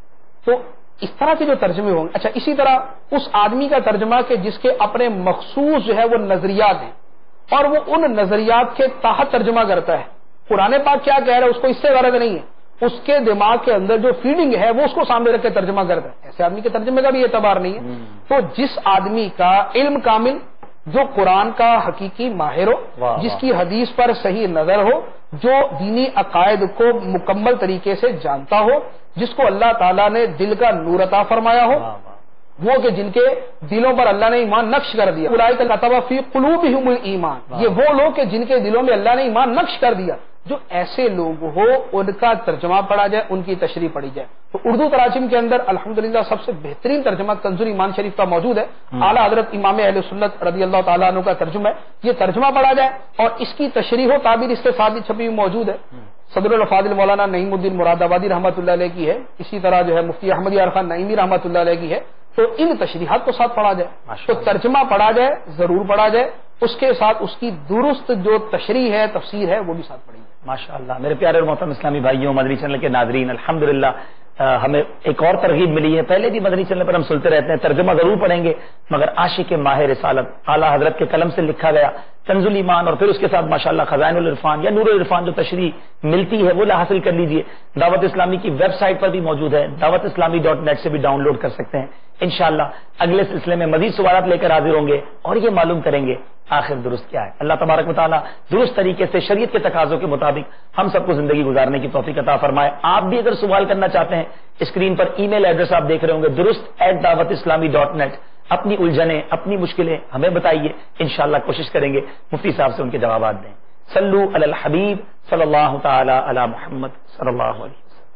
S6: تو اس طرح کے جو ترجمے ہوں گے. اچھا، اسی طرح اس آدمی کا ترجمہ کہ جس کے اپنے مخصوص جو ہے وہ نظریات ہیں اور وہ ان نظریات کے تحت ترجمہ کرتا ہے. قرآن پاک کیا کہہ رہا ہے اس کو اس سے غرض نہیں ہے، اس کے دماغ کے اندر جو فیڈنگ ہے وہ اس کو سامنے رکھ کے ترجمہ کرتا ہے. ایسے آدمی کے ترجمے کا بھی اعتبار نہیں ہے. تو جس آدمی کا علم کامل، جو قرآن کا حقیقی ماہر ہو، جس کی حدیث پر صحیح نظر ہو، جو دینی عقائد کو مکمل طریقے سے جانتا ہو، جس کو اللہ تعالیٰ نے دل کا نور عطا فرمایا ہو، وہ کہ جن کے دلوں پر اللہ نے ایمان نقش کر دیا. اولئک کتب فی قلوبہم الایمان، یہ وہ لوگ کہ جن کے دلوں میں اللہ نے ایمان نقش کر دیا. جو ایسے لوگ ہو ان کا ترجمہ پڑھا جائے، ان کی تشریح پڑھی جائے. تو اردو تراجم کے اندر الحمدللہ سب سے بہترین ترجمہ کنز الایمان شریف کا موجود ہے. اعلیٰ حضرت امام اہل سنت رضی اللہ تعالیٰ عنہ کا ترجمہ ہے. یہ ترجمہ پڑھا جائے اور اس کی تشریح و تعبیر اس کے ساتھ ہی چھپی ہوئی موجود ہے. صدر الفاضل مولانا نعیم الدین مراد آبادی رحمۃ اللہ علیہ کی ہے، اسی طرح جو ہے مفتی احمد یار خان نعیمی رحمۃ اللہ علیہ کی ہے. تو ان تشریحات کو ساتھ پڑھا جائے. تو ترجمہ پڑھا جائے، ضرور پڑھا جائے، اس کے ساتھ اس کی درست جو تشریح ہے، تفسیر ہے، وہ بھی ساتھ پڑھی جائے.
S5: ماشاء اللہ. میرے پیارے اور محترم اسلامی بھائیوں، مدنی چینل کے ناظرین، الحمدللہ ہمیں ایک اور ترغیب ملی ہے. پہلے بھی مدنی چینل پر ہم سنتے رہتے ہیں، ترجمہ ضرور پڑھیں گے، مگر عاشق ماہ رسالت اعلیٰ حضرت کے قلم سے لکھا گیا کنز الایمان اور پھر اس کے ساتھ ماشاءاللہ خزائن العرفان یا نور العرفان جو تشریح ملتی ہے وہ حاصل کر لیجئے. دعوت اسلامی کی ویب سائٹ پر بھی موجود ہے، dawatIslami.net سے بھی ڈاؤن لوڈ کر سکتے ہیں. انشاءاللہ اگلے سلسلے میں مزید سوالات لے کر حاضر ہوں گے اور یہ معلوم کریں گے آخر درست کیا ہے. اللہ تبارک و تعالیٰ درست طریقے سے شریعت کے تقاضوں کے مطابق ہم سب کو زندگی گزارنے کی توفیق عطا فرمائے. آپ بھی اگر سوال کرنا چاہتے ہیں، اسکرین پر ای میل ایڈریس آپ دیکھ رہے ہوں گے durust@dawatislami.net. اپنی الجھنیں، اپنی مشکلیں ہمیں بتائیے، انشاءاللہ کوشش کریں گے مفتی صاحب سے ان کے جوابات دیں. صلو علی الحبیب صلی اللہ تعالی علی محمد صلی اللہ علیہ وسلم.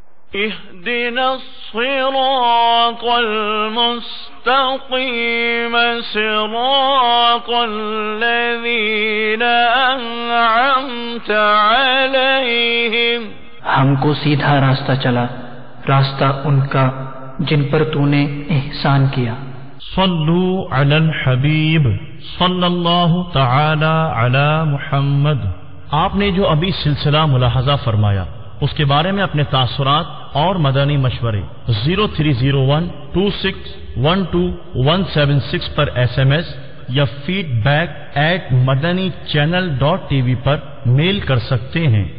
S3: اهدنا الصراط المستقيم صراط الذين أنعمت عليهم.
S4: ہم کو سیدھا راستہ چلا، راستہ ان کا جن پر تو نے احسان کیا.
S1: صلو علی الحبیب صلی اللہ تعالی علی محمد. آپ نے جو ابھی سلسلہ ملاحظہ فرمایا اس کے بارے میں اپنے تاثرات اور مدنی مشورے 030126127176 پر SMS یا feedback@madanichannel.tv پر میل کر سکتے ہیں.